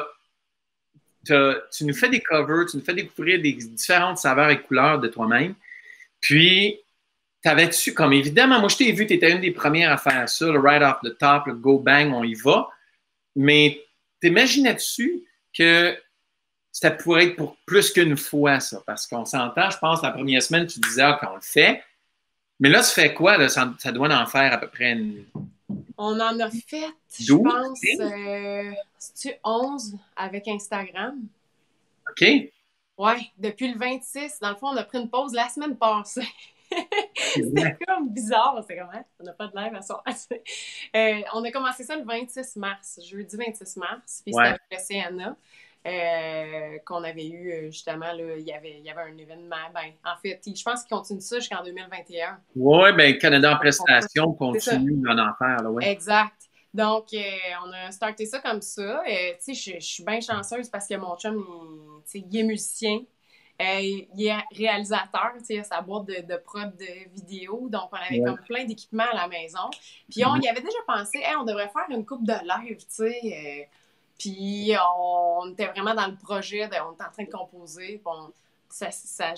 Speaker 1: tu nous fais des covers, tu nous fais découvrir des différentes saveurs et couleurs de toi-même. Puis, t'avais-tu, comme évidemment, moi je t'ai vu, tu étais une des premières à faire ça, le right off the top, le go bang, on y va. mais t'imaginais-tu que ça pourrait être pour plus qu'une fois, ça? Parce qu'on s'entend, je pense, la première semaine, tu disais qu'on le fait. Mais là, ça fait quoi? Là? Ça doit en faire à peu près une...
Speaker 2: On en a fait,
Speaker 1: 12,
Speaker 2: je pense, c'est-tu 11 avec Instagram?
Speaker 1: OK.
Speaker 2: Ouais, depuis le 26. Dans le fond, on a pris une pause la semaine passée. C'était comme bizarre. C'est comme, hein? On n'a pas de live à soir. On a commencé ça le 26 mars, jeudi 26 mars. Puis c'était avec le CNA. Qu'on avait eu justement, là, il y avait un événement. Ben, en fait, je pense qu'il continue ça jusqu'en 2021.
Speaker 1: Oui, bien, Canada en prestation continue d'en faire. Là, ouais.
Speaker 2: Exact. Donc, on a starté ça comme ça. Tu sais, je suis bien chanceuse parce que mon chum, il est musicien. Il est réalisateur, tu sais, il a sa boîte de prod de vidéo. Donc, on avait comme plein d'équipements à la maison. Puis, on y avait déjà pensé, on devrait faire une couple de live, tu sais. Puis, on était vraiment dans le projet, on était en train de composer. Bon, ça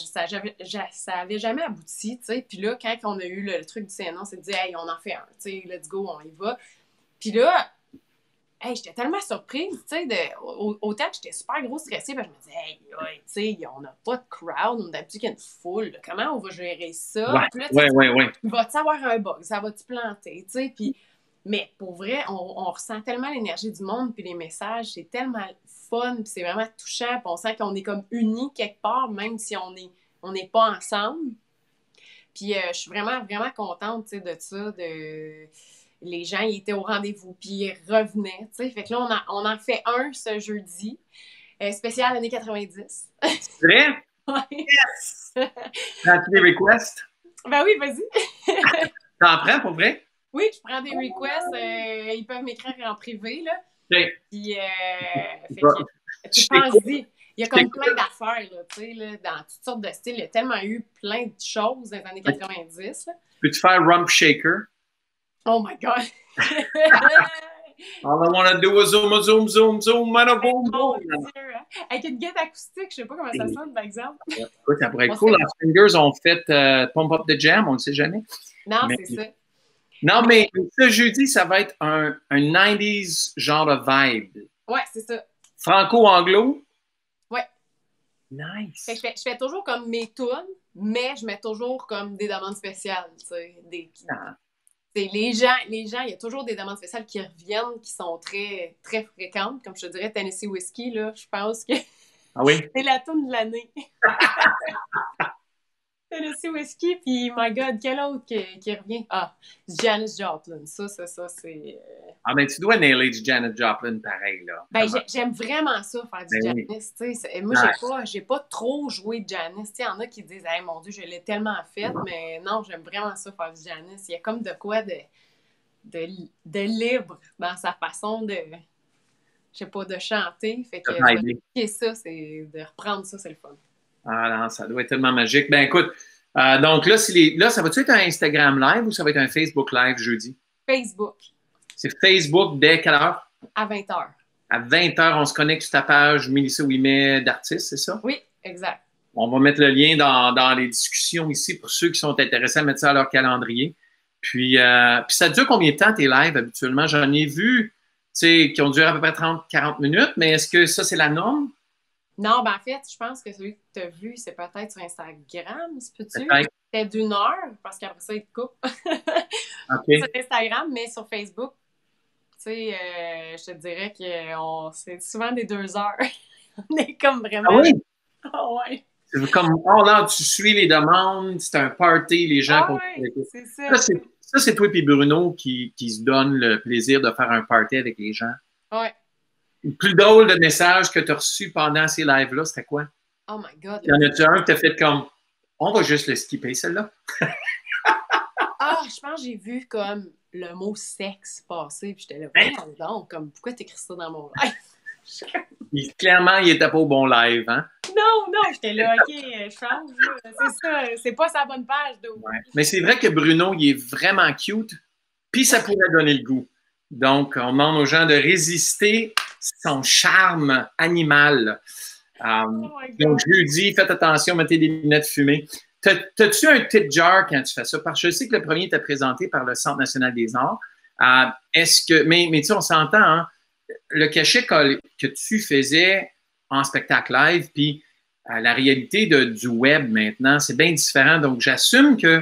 Speaker 2: avait jamais abouti, tu sais. Puis là, quand on a eu le truc du CNA, on s'est dit, hey, on en fait un, tu sais, let's go, on y va. Puis là, hey, j'étais tellement surprise, tu sais, autant que j'étais super gros stressée, ben je me disais, hey, tu sais, on n'a pas de crowd, on a d'habitude qu'il y a une foule, là, comment on va gérer ça?
Speaker 1: Ouais.
Speaker 2: Va-tu avoir un bug? Ça va-tu planter? Tu sais, puis... Mais pour vrai, on ressent tellement l'énergie du monde, puis les messages, c'est tellement fun, puis c'est vraiment touchant, puis on sent qu'on est comme unis quelque part, même si on n'est pas ensemble. Puis je suis vraiment, vraiment contente, tu sais, de ça, les gens, ils étaient au rendez-vous, puis ils revenaient, tu sais. Fait que là, on en fait un ce jeudi, spécial années 90.
Speaker 1: C'est vrai?
Speaker 2: Ouais.
Speaker 1: Yes! Prends-tu des requests?
Speaker 2: Ben oui, vas-y.
Speaker 1: T'en prends pour vrai?
Speaker 2: Oui, je prends des requests. Ils peuvent m'écrire en privé, là.
Speaker 1: Okay.
Speaker 2: Puis, tu penses-y. Il y a comme plein d'affaires, là, tu sais, là, dans toutes sortes de styles. Il y a tellement eu plein de choses dans les années 90. Là.
Speaker 1: Peux-tu faire Rump Shaker?
Speaker 2: Oh my God!
Speaker 1: All I want to do is zoom, and a boom, boom.
Speaker 2: Avec une guitare acoustique, je sais pas comment ça sonne, par exemple.
Speaker 1: Écoute, ça pourrait être cool. Les Fingers ont fait Pump Up the Jam, on ne le sait jamais.
Speaker 2: Non, c'est ça.
Speaker 1: Non, mais ce jeudi, ça va être un 90s genre de vibe.
Speaker 2: Ouais, c'est ça.
Speaker 1: Franco-anglo?
Speaker 2: Ouais.
Speaker 1: Nice.
Speaker 2: Fait que je fais toujours comme mes tunes, mais je mets toujours comme des demandes spéciales, tu sais. Les gens, il y a toujours des demandes spéciales qui reviennent, qui sont très, très fréquentes. Comme je te dirais, Tennessee Whiskey, là, je pense que c'est la tune de l'année. Tennessee Whiskey, puis my God, quel autre qui revient? Ah, Janis Joplin. Ça, c'est...
Speaker 1: Ah, ben tu dois nailer du Janis Joplin pareil, là.
Speaker 2: Ben, j'aime vraiment ça, faire du Janis, tu sais. Moi, j'ai pas trop joué de Janis. Tu sais, il y en a qui disent, hey, mon Dieu, je l'ai tellement fait, mais non, j'aime vraiment ça, faire du Janis. Il y a comme de quoi de libre dans sa façon de... Je sais pas, de chanter. Fait que ça, c'est de reprendre ça, c'est le fun.
Speaker 1: Ah non, ça doit être tellement magique. Ben écoute, donc là, ça va-tu être un Instagram Live ou ça va être un Facebook Live jeudi?
Speaker 2: Facebook.
Speaker 1: C'est Facebook dès quelle heure?
Speaker 2: À 20h.
Speaker 1: À 20h, on se connecte sur ta page Mélissa Ouimet d'artiste, c'est ça?
Speaker 2: Oui, exact.
Speaker 1: On va mettre le lien dans les discussions ici pour ceux qui sont intéressés à mettre ça à leur calendrier. Puis ça dure combien de temps tes lives habituellement? J'en ai vu, tu sais, qui ont duré à peu près 30-40 minutes, mais est-ce que ça, c'est la norme?
Speaker 2: Non, ben en fait, je pense que celui que tu as vu, c'est peut-être sur Instagram, peux-tu? C'était d'1 heure, parce qu'après ça, il te coupe. Sur Instagram, mais sur Facebook, tu sais, je te dirais que c'est souvent des 2 heures. On est comme vraiment...
Speaker 1: Ah oui?
Speaker 2: Oh, ouais.
Speaker 1: C'est comme, oh là, tu suis les demandes, c'est un party, les gens...
Speaker 2: Ah oui, c'est ça.
Speaker 1: Ça, c'est toi et Bruno qui se donnent le plaisir de faire un party avec les gens.
Speaker 2: Ouais.
Speaker 1: Le plus drôle de message que tu as reçu pendant ces lives-là, c'était quoi?
Speaker 2: Oh my God.
Speaker 1: Il y en a-tu un qui t'a fait comme, on va juste le skipper, celle-là?
Speaker 2: Ah, je pense que j'ai vu comme le mot sexe passer, puis j'étais là, donc, comme, pourquoi t'écris ça dans mon live?
Speaker 1: Clairement, il était pas au bon live, hein?
Speaker 2: Non, j'étais là, OK, change, c'est ça, c'est pas sa bonne page, donc.
Speaker 1: Ouais. Mais c'est vrai que Bruno, il est vraiment cute, puis ça pourrait donner le goût. Donc, on demande aux gens de résister son charme animal. Donc, jeudi, faites attention, mettez des lunettes fumées. T'as-tu un tip jar quand tu fais ça? Parce que je sais que le premier était présenté par le Centre national des arts. Mais tu sais, on s'entend, hein? le cachet que tu faisais en spectacle live, puis la réalité du web maintenant, c'est bien différent. Donc, j'assume que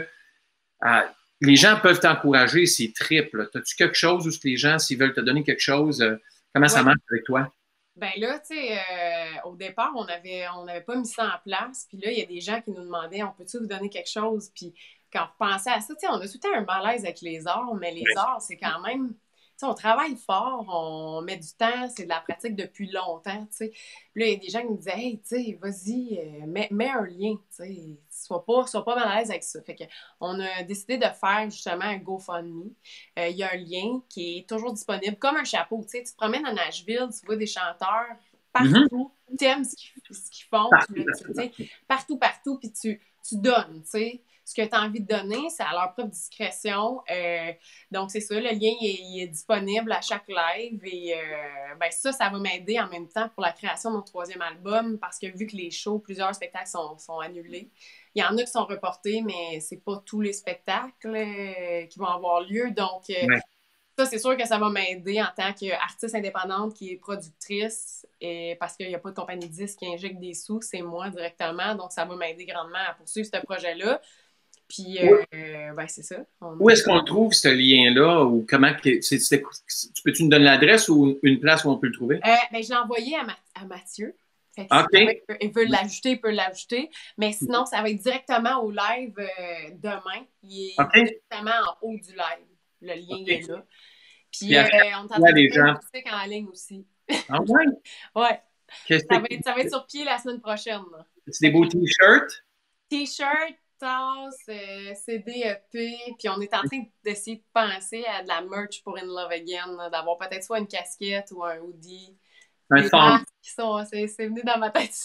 Speaker 1: les gens peuvent t'encourager, c'est triple. As-tu quelque chose où les gens, s'ils veulent te donner quelque chose, comment ça marche avec toi?
Speaker 2: Ben là, tu sais, au départ, on n'avait pas mis ça en place. Puis là, il y a des gens qui nous demandaient, on peut-tu vous donner quelque chose? Puis quand on repensait à ça, tu sais, on a tout le temps un malaise avec les arts, mais les arts, c'est quand même, tu sais, on travaille fort, on met du temps, c'est de la pratique depuis longtemps, tu sais. Puis là, il y a des gens qui nous disaient, hey, tu sais, vas-y, mets un lien, tu sais, sois pas mal à l'aise avec ça. Fait qu'on a décidé de faire justement un GoFundMe. Il y a un lien qui est toujours disponible, comme un chapeau, tu sais, tu te promènes à Nashville, tu vois des chanteurs partout, tu aimes ce qu'ils font, tu sais, partout, puis tu donnes, tu sais. Ce que tu as envie de donner, c'est à leur propre discrétion. Donc, c'est ça, le lien il est disponible à chaque live et ben ça va m'aider en même temps pour la création de mon 3e album parce que vu que les shows, plusieurs spectacles sont annulés, il y en a qui sont reportés, mais c'est pas tous les spectacles qui vont avoir lieu. Donc, ça, c'est sûr que ça va m'aider en tant qu'artiste indépendante qui est productrice parce qu'il n'y a pas de compagnie de disques qui injecte des sous, c'est moi directement. Donc, ça va m'aider grandement à poursuivre ce projet-là. Puis, ben, c'est ça.
Speaker 1: Où est-ce qu'on le trouve, ce lien-là? Ou comment tu peux-tu nous donner l'adresse ou une place où on peut le trouver?
Speaker 2: Ben, je l'ai envoyé à Mathieu. Fait que
Speaker 1: OK.
Speaker 2: il veut l'ajouter, il peut l'ajouter. Mais sinon, ça va être directement au live demain. Il est directement en haut du live. Le lien est là. Puis, on t'entend musique en ligne aussi.
Speaker 1: Ah ouais?
Speaker 2: Ouais. Ça va être sur pied la semaine prochaine.
Speaker 1: C'est des beaux t-shirts?
Speaker 2: T-shirts, tasses, CD, EP, puis on est en train d'essayer de penser à de la merch pour In Love Again, d'avoir peut-être soit une casquette ou un hoodie.
Speaker 1: Un thong.
Speaker 2: C'est venu dans ma tête.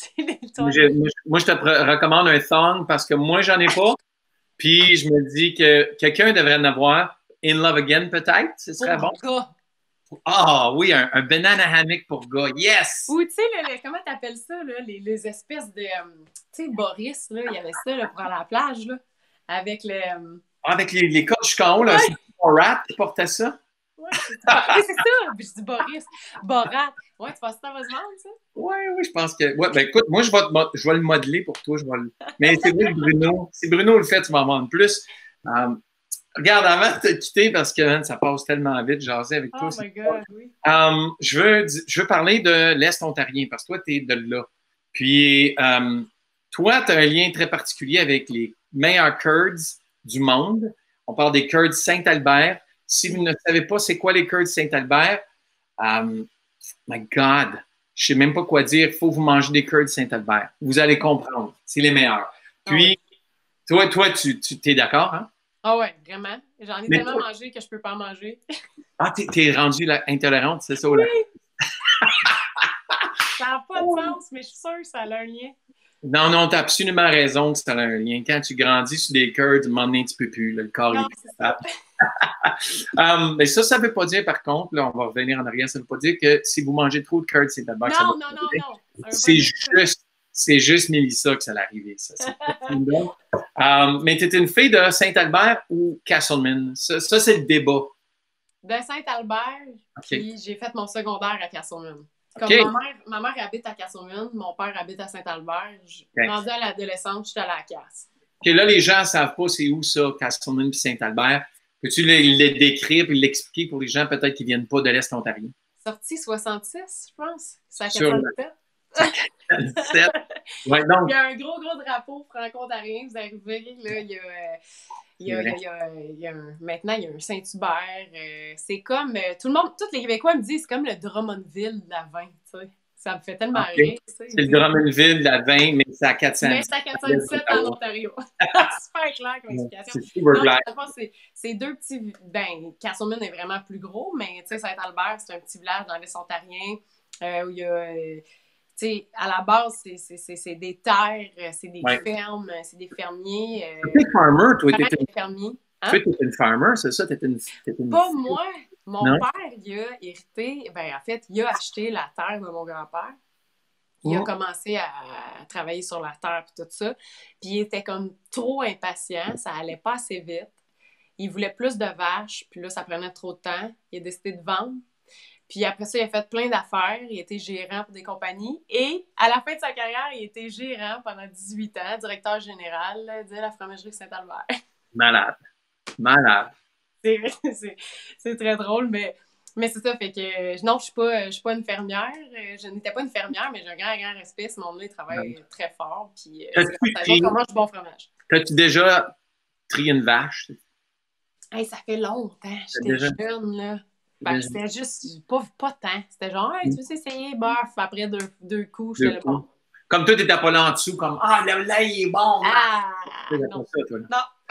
Speaker 1: Moi, je te recommande un thong parce que moi, j'en ai pas. Puis, je me dis que quelqu'un devrait en avoir. In Love Again, peut-être? Ce serait bon.
Speaker 2: Gars.
Speaker 1: Ah oui, un banana hammock pour gars. Yes!
Speaker 2: Ou, tu sais, comment t'appelles ça, là, les espèces de... tu sais, Boris, là, il y avait ça là, pour aller à la plage, là, avec le...
Speaker 1: avec les codes jusqu'en haut, là, c'est Borat qui portait ça.
Speaker 2: Oui, c'est ça. Oui, c'est ça. Puis je dis Boris. Borat. Ouais, tu penses que ça va se vendre, ça?
Speaker 1: Oui, je pense que... Ouais, ben écoute, moi, je vais le modeler pour toi. Mais c'est vrai, Bruno. Si Bruno le fait, tu m'en vends plus. Regarde, avant de te quitter, parce que ça passe tellement vite, jaser avec toi.
Speaker 2: Oh my God, oui.
Speaker 1: Je veux parler de l'Est ontarien, parce que toi, tu es de là. Puis, toi, tu as un lien très particulier avec les meilleurs Kurds du monde. On parle des Kurds Saint-Albert. Si vous ne savez pas c'est quoi les Kurds Saint-Albert, my God, je ne sais même pas quoi dire. Il faut vous manger des Kurds Saint-Albert. Vous allez comprendre. C'est les meilleurs. Puis, toi, tu es d'accord, hein?
Speaker 2: Ah ouais, vraiment. J'en ai tellement mangé que je peux pas en manger.
Speaker 1: Ah, t'es rendue intolérante, c'est ça? Oui!
Speaker 2: Ça n'a pas de sens, mais je suis sûre que ça a un lien.
Speaker 1: Non, t'as absolument raison que ça a un lien. Quand tu grandis sur des Kurds, à un moment donné, tu peux plus. Là, le corps est capable. Mais ça veut pas dire, par contre, là, on va revenir en arrière, ça veut pas dire que si vous mangez trop de Kurds, c'est d'abord que ça va
Speaker 2: non.
Speaker 1: C'est juste Mélissa que ça l'est arrivé, ça. Mais tu es une fille de Saint-Albert ou Castleman? Ça c'est le débat.
Speaker 2: De Saint-Albert, puis j'ai fait mon secondaire à Castleman. Comme ma mère habite à Castleman, mon père habite à Saint-Albert. Rendu à l'adolescence, j'étais à la Casse.
Speaker 1: OK, là, les gens ne savent pas c'est où ça, Castleman puis Saint-Albert. Peux-tu le décrire et l'expliquer pour les gens peut-être qui ne viennent pas de l'Est ontarien?
Speaker 2: Sorti 66, je pense. C'est à 47.
Speaker 1: Ouais, donc.
Speaker 2: Il y a un gros drapeau franco-ontarien. Vous arrivez, là, maintenant, il y a un Saint-Hubert. C'est comme, tous les Québécois me disent, c'est comme le Drummondville de la vin, tu sais. Ça me fait tellement rire.
Speaker 1: C'est le Drummondville de la vin, mais c'est à 400.
Speaker 2: Mais c'est à 417 en Ontario. Super clair comme explication. C'est super clair. C'est deux petits... Ben, Castleman est vraiment plus gros, mais tu sais, Saint-Albert, c'est un petit village dans l'Est ontarien où il y a... Tu sais, à la base, c'est des terres, c'est des fermes, c'est des fermiers.
Speaker 1: Tu es farmer, toi, tu
Speaker 2: étais fermier.
Speaker 1: Hein? Tu étais une farmer, c'est ça? T'étais une...
Speaker 2: Pas moi. Mon père, il a hérité, ben en fait, il a acheté la terre de mon grand-père. Il a commencé à travailler sur la terre et tout ça. Puis il était comme trop impatient, ça allait pas assez vite. Il voulait plus de vaches, puis là, ça prenait trop de temps. Il a décidé de vendre. Puis après ça, il a fait plein d'affaires. Il était gérant pour des compagnies. Et à la fin de sa carrière, il était gérant pendant 18 ans, directeur général de la fromagerie Saint-Albert.
Speaker 1: Malade. Malade.
Speaker 2: C'est très drôle, mais c'est ça. Fait que non, je suis pas une fermière. Je n'étais pas une fermière, mais j'ai un grand respect. Ce monde-là, il travaille très fort. Puis ça mange du bon fromage.
Speaker 1: As-tu déjà trié une vache?
Speaker 2: Hey, ça fait longtemps. J'étais jeune, là. Ben, c'était juste pas tant. C'était genre, hey, tu veux essayer, bof, après deux coups, je te le bon.
Speaker 1: Comme toi, t'étais pas là en dessous, comme le lait, il est bon.
Speaker 2: Non.
Speaker 1: Ça, toi.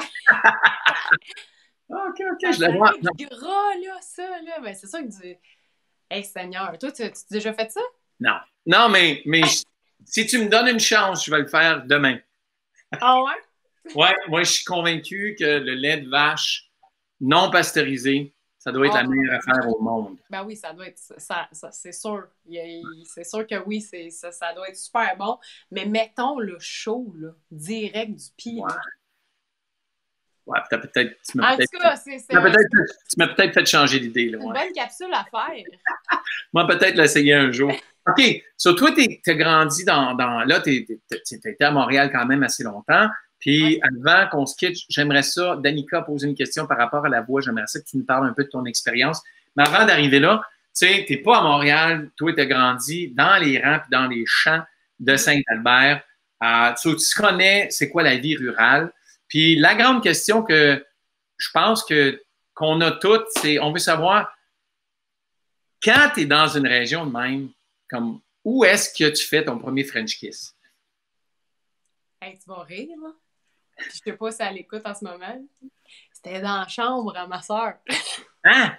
Speaker 2: Non.
Speaker 1: OK, je la vois.
Speaker 2: Du gras, là, ça, là. Ben, c'est sûr que du. Hey, Seigneur, toi, tu as déjà fait ça?
Speaker 1: Non. Non, mais si tu me donnes une chance, je vais le faire demain.
Speaker 2: Ah ouais?
Speaker 1: Ouais, moi, je suis convaincu que le lait de vache non pasteurisé, ça doit être la meilleure affaire au monde.
Speaker 2: Ben oui, ça doit être ça c'est sûr. C'est sûr que oui, ça doit être super bon. Mais mettons le chaud, là, direct du pied.
Speaker 1: Ouais, tu
Speaker 2: m'as
Speaker 1: peut-être fait changer d'idée.
Speaker 2: C'est une bonne capsule à faire.
Speaker 1: Moi, peut-être l'essayer un jour. OK. So, toi, tu as grandi là, tu étais à Montréal quand même assez longtemps. Puis, avant qu'on se quitte, j'aimerais ça, Danica a posé une question par rapport à la voix. J'aimerais ça que tu nous parles un peu de ton expérience. Mais avant d'arriver là, tu sais, tu n'es pas à Montréal. Toi, tu as grandi dans les rangs puis dans les champs de Saint-Albert. Tu connais c'est quoi la vie rurale. Puis, la grande question que je pense qu'on a toutes, c'est on veut savoir, quand tu es dans une région de même, comme où est-ce que tu fais ton premier French kiss?
Speaker 2: Hey, tu vas rire, là. Je sais pas si elle écoute en ce moment. C'était dans la chambre à ma soeur.
Speaker 1: Hein?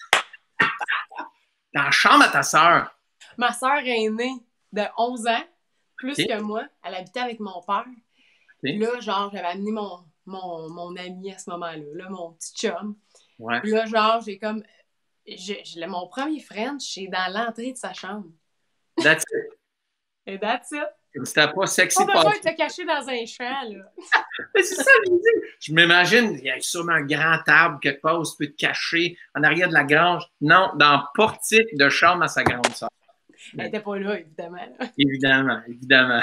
Speaker 1: Dans la chambre à ta soeur?
Speaker 2: Ma soeur aînée de 11 ans, plus que moi. Elle habitait avec mon père. Là, genre, j'avais amené mon ami à ce moment-là, mon petit chum.
Speaker 1: Ouais.
Speaker 2: Puis là, genre, j'ai comme... mon premier French, c'est dans l'entrée de sa chambre.
Speaker 1: That's it.
Speaker 2: Et that's it.
Speaker 1: C'était pas sexy.
Speaker 2: Pas besoin de te cacher dans un champ, là.
Speaker 1: Mais c'est ça, je me dis. Je m'imagine, il y a sûrement un grand arbre quelque part où tu peux te cacher en arrière de la grange. Non, dans le portique de chambre à sa grande sœur.
Speaker 2: Elle n'était pas là, évidemment.
Speaker 1: Évidemment.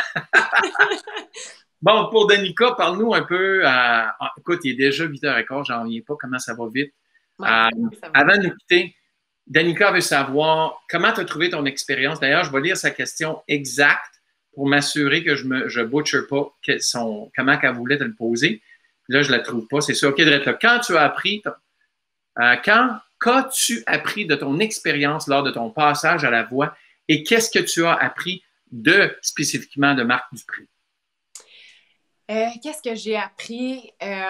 Speaker 1: Bon, pour Danica, parle-nous un peu. Écoute, il est déjà 8h15, j'en reviens pas comment ça va vite. Avant de nous quitter, Danica veut savoir comment tu as trouvé ton expérience. D'ailleurs, je vais lire sa question exacte pour m'assurer que je ne butcher pas comment qu'elle voulait te le poser. Puis là, je ne la trouve pas. C'est ça. OK, Drette, quand tu as appris, qu'as-tu appris de ton expérience lors de ton passage à la voix et qu'est-ce que tu as appris spécifiquement de Marc Dupré?
Speaker 2: Qu'est-ce que j'ai appris?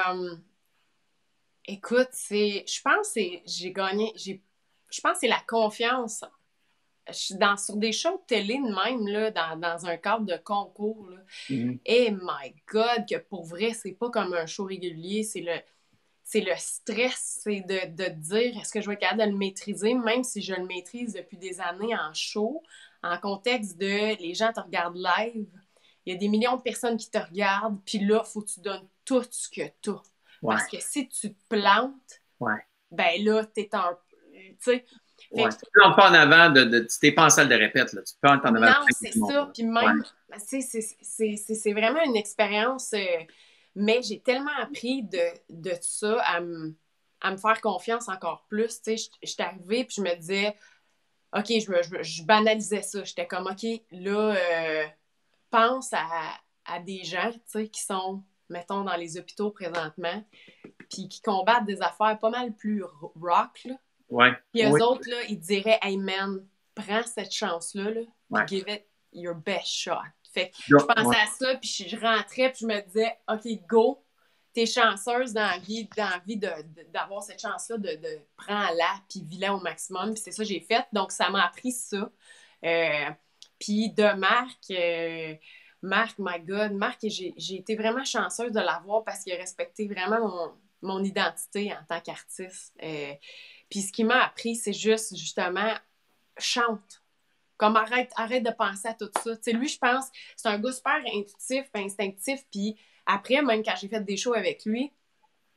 Speaker 2: Écoute, je pense que c'est la confiance. Je suis sur des shows de télé de même, là, dans un cadre de concours. Là. Et my God, que pour vrai, c'est pas comme un show régulier, c'est le stress, c'est de dire est-ce que je vais être capable de le maîtriser, même si je le maîtrise depuis des années en show, en contexte de les gens te regardent live, il y a des millions de personnes qui te regardent, puis là, il faut que tu donnes tout ce que tu as. Ouais. Parce que si tu te plantes, ben là, t'es un... Tu sais...
Speaker 1: Ouais. Tu ne plantes pas en avant, tu t'es pas en salle de répète, là. Tu te plantes en avant.
Speaker 2: Non, c'est ça. Puis même, c'est vraiment une expérience, mais j'ai tellement appris de ça à me faire confiance encore plus. Tu sais, j'étais arrivée, puis je me disais, OK, je banalisais ça. J'étais comme, OK, là, pense à des gens, tu sais, qui sont, mettons, dans les hôpitaux présentement, puis qui combattent des affaires pas mal plus rock, là.
Speaker 1: Ouais.
Speaker 2: Puis eux autres, là, ils diraient, hey man, prends cette chance-là, là, give it your best shot. Fait que je pensais à ça, puis je rentrais, puis je me disais, OK, go, t'es chanceuse dans la vie d'avoir cette chance-là, de prends-la, puis vis-la au maximum. Puis c'est ça que j'ai fait. Donc, ça m'a appris ça. Puis de Marc, my God, Marc, j'ai été vraiment chanceuse de l'avoir parce qu'il a respecté vraiment mon identité en tant qu'artiste. Puis ce qui m'a appris, c'est justement, chante. Comme arrête de penser à tout ça. Tu sais, lui, je pense, c'est un gars super intuitif, instinctif. Puis après, même quand j'ai fait des shows avec lui,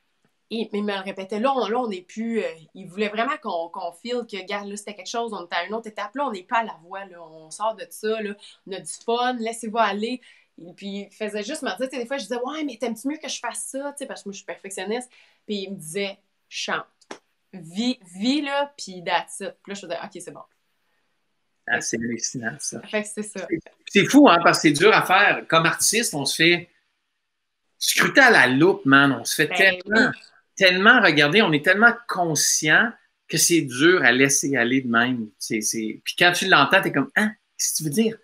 Speaker 2: il me le répétait. Là, on n'est plus... il voulait vraiment qu'on feel que, regarde, là, c'était quelque chose, on est à une autre étape. Là, on n'est pas à la voix, là. On sort de ça, là. On a du fun, laissez-vous aller. Et puis, il faisait juste me dire, tu sais, des fois, je disais, ouais, mais t'aimes-tu mieux que je fasse ça, tu sais, parce que moi, je suis perfectionniste. Puis il me disait, chante. Vis, là, puis that's it. Puis là, je faisais, OK, c'est bon.
Speaker 1: Ah, c'est hallucinant, ça.
Speaker 2: Fait que c'est ça.
Speaker 1: C'est fou, hein, parce que c'est dur à faire. Comme artiste, on se fait scruter à la loupe, man. On se fait tellement regarder, on est tellement conscient que c'est dur à laisser aller de même. Puis quand tu l'entends, t'es comme, hein, qu'est-ce que tu veux dire?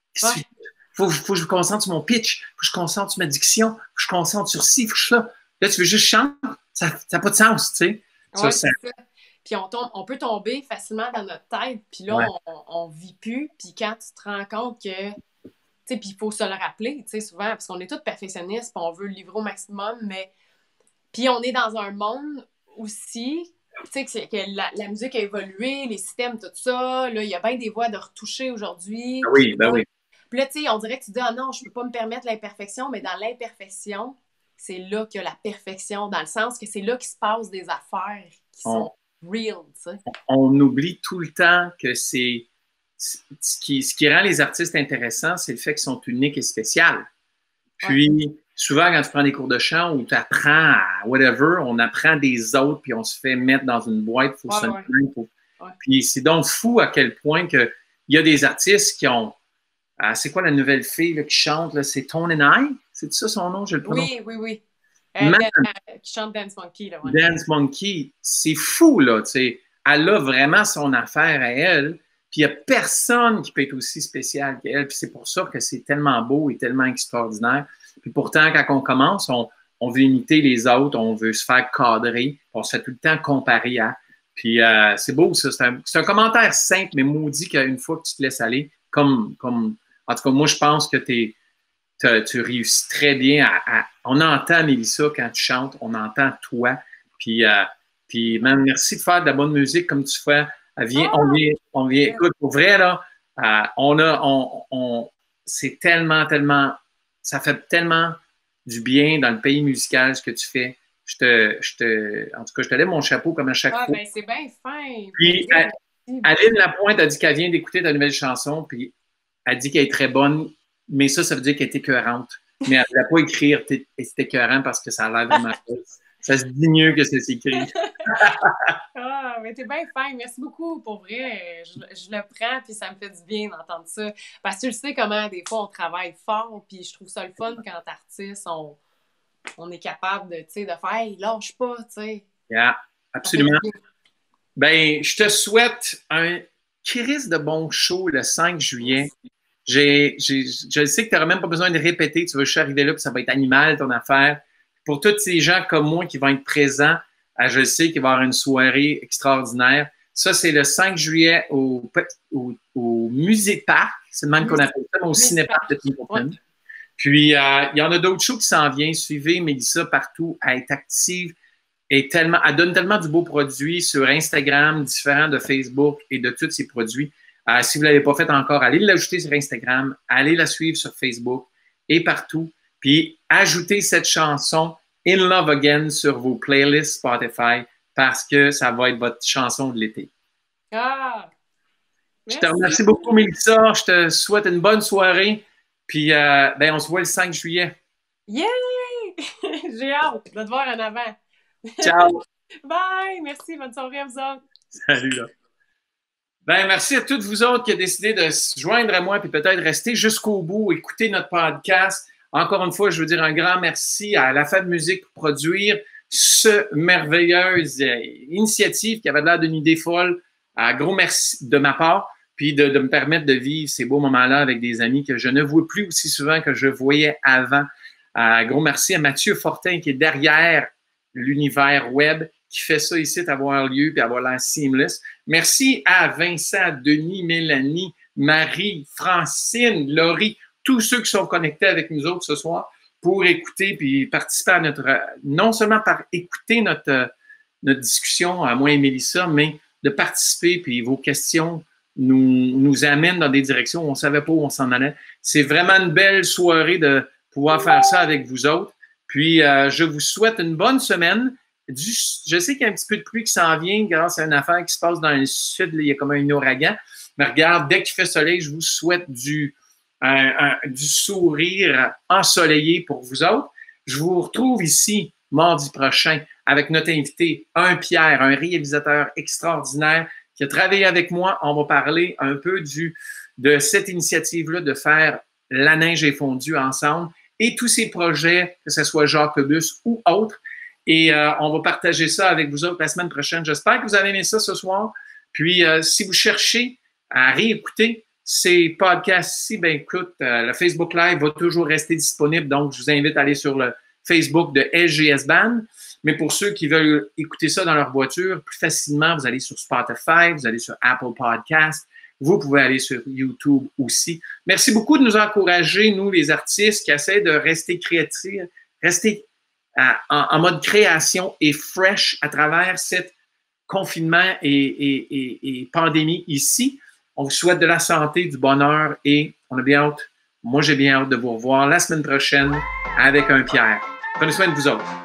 Speaker 1: Faut que je me concentre sur mon pitch, faut que je me concentre sur ma diction, faut que je me concentre sur ci, faut que je ça. Là, tu veux juste chanter, ça n'a pas de sens, tu sais.
Speaker 2: Ouais, c'est ça. Puis on peut tomber facilement dans notre tête, puis là, on vit plus. Puis quand tu te rends compte que, tu sais, puis il faut se le rappeler, tu sais, souvent, parce qu'on est tous perfectionnistes, puis on veut le livrer au maximum, mais... Puis on est dans un monde aussi, tu sais, que la musique a évolué, les systèmes, tout ça. Là, il y a bien des voix de retoucher aujourd'hui.
Speaker 1: Oui, ben oui.
Speaker 2: Puis là, tu sais, on dirait que tu dis, ah non, je peux pas me permettre l'imperfection, mais dans l'imperfection, c'est là qu'il y a la perfection, dans le sens que c'est là qu'il se passe des affaires qui sont real, tu sais.
Speaker 1: On oublie tout le temps que c'est... Ce qui rend les artistes intéressants, c'est le fait qu'ils sont uniques et spéciaux. Puis, souvent, quand tu prends des cours de chant ou tu apprends à whatever, on apprend des autres, puis on se fait mettre dans une boîte, il faut se mettre. Puis, c'est donc fou à quel point il y a des artistes qui ont... c'est quoi la nouvelle fille là, qui chante? C'est Tone and I? C'est ça son nom? Je le prononce.
Speaker 2: Oui. Qui chante Dance Monkey. Là,
Speaker 1: Dance Monkey, c'est fou, là. Tu sais. Elle a vraiment son affaire à elle. Puis il n'y a personne qui peut être aussi spécial qu'elle. Puis c'est pour ça que c'est tellement beau et tellement extraordinaire. Puis pourtant, quand on commence, on veut imiter les autres, on veut se faire cadrer, on se fait tout le temps comparer à. Puis c'est beau, ça. C'est un commentaire simple, mais maudit qu'une fois que tu te laisses aller, comme en tout cas, moi, je pense que tu réussis très bien on entend Mélissa quand tu chantes, on entend toi. Puis man, merci de faire de la bonne musique comme tu fais. On vient, écoute, pour vrai, là, c'est tellement, ça fait tellement du bien dans le pays musical ce que tu fais. En tout cas, je te lève mon chapeau comme à chaque fois.
Speaker 2: Ben, c'est bien fin.
Speaker 1: Puis, Aline Lapointe a dit qu'elle vient d'écouter ta nouvelle chanson, puis elle dit qu'elle est très bonne, mais ça veut dire qu'elle est écœurante. Mais elle ne voulait pas écrire « c'est écœurant » parce que ça a l'air vraiment ça se dit mieux que c'est écrit.
Speaker 2: Mais t'es bien fin. Merci beaucoup, pour vrai. Je le prends, puis ça me fait du bien d'entendre ça. Parce que tu le sais comment, des fois, on travaille fort, puis je trouve ça le fun quand artiste, on est capable de faire « Hey, lâche pas », tu sais.
Speaker 1: Yeah, absolument. Ben, je te souhaite un crise de bon show le 5 juillet. Je sais que tu n'auras même pas besoin de répéter. Tu vas juste arriver là, puis ça va être animal, ton affaire. Pour tous ces gens comme moi qui vont être présents, je sais qu'il va y avoir une soirée extraordinaire. Ça, c'est le 5 juillet au Musée Parc. C'est le même qu'on appelle ça, au Cinéparc de Timpleton. Puis, il y en a d'autres shows qui s'en viennent. Suivez Mélissa partout. Elle est active. Elle donne tellement du beau produit sur Instagram, différent de Facebook et de tous ses produits. Si vous ne l'avez pas fait encore, allez l'ajouter sur Instagram, allez la suivre sur Facebook et partout. Puis, ajoutez cette chanson In Love Again sur vos playlists Spotify parce que ça va être votre chanson de l'été. Je te remercie beaucoup, Mélissa. Je te souhaite une bonne soirée. Puis, on se voit le 5 juillet.
Speaker 2: Yay! J'ai hâte de te voir en avant.
Speaker 1: Ciao!
Speaker 2: Bye! Merci. Bonne soirée à vous autres.
Speaker 1: Salut, là. Merci à toutes vous autres qui avez décidé de se joindre à moi puis peut-être rester jusqu'au bout, écouter notre podcast. Encore une fois, je veux dire un grand merci à La Fête Musique pour produire ce merveilleuse initiative qui avait l'air d'une idée folle. Un gros merci de ma part, puis de me permettre de vivre ces beaux moments-là avec des amis que je ne vois plus aussi souvent que je voyais avant. Un gros merci à Mathieu Fortin qui est derrière l'univers web, qui fait ça ici, avoir lieu puis avoir l'air seamless. Merci à Vincent, Denis, Mélanie, Marie, Francine, Laurie, tous ceux qui sont connectés avec nous autres ce soir pour écouter puis participer à non seulement par écouter notre discussion, à moi et Mélissa, mais de participer, puis vos questions nous amènent dans des directions où on ne savait pas où on s'en allait. C'est vraiment une belle soirée de pouvoir faire ça avec vous autres. Puis, je vous souhaite une bonne semaine je sais qu'il y a un petit peu de pluie qui s'en vient grâce à une affaire qui se passe dans le sud. Là, il y a comme un ouragan. Mais regarde, dès qu'il fait soleil, je vous souhaite du sourire ensoleillé pour vous autres. Je vous retrouve ici mardi prochain avec notre invité, Pierre, un réalisateur extraordinaire qui a travaillé avec moi. On va parler un peu de cette initiative-là de faire La neige est fondue ensemble et tous ces projets, que ce soit Jacobus ou autres. Et on va partager ça avec vous autres la semaine prochaine. J'espère que vous avez aimé ça ce soir. Puis, si vous cherchez à réécouter ces podcasts-ci, ben écoute, le Facebook Live va toujours rester disponible. Donc, je vous invite à aller sur le Facebook de SGS Band. Mais pour ceux qui veulent écouter ça dans leur voiture, plus facilement, vous allez sur Spotify, vous allez sur Apple Podcasts. Vous pouvez aller sur YouTube aussi. Merci beaucoup de nous encourager, nous, les artistes qui essaient de rester créatifs, rester en mode création et fresh à travers cet confinement et pandémie ici. On vous souhaite de la santé, du bonheur et on a bien hâte. Moi, j'ai bien hâte de vous revoir la semaine prochaine avec Pierre. Prenez soin de vous autres.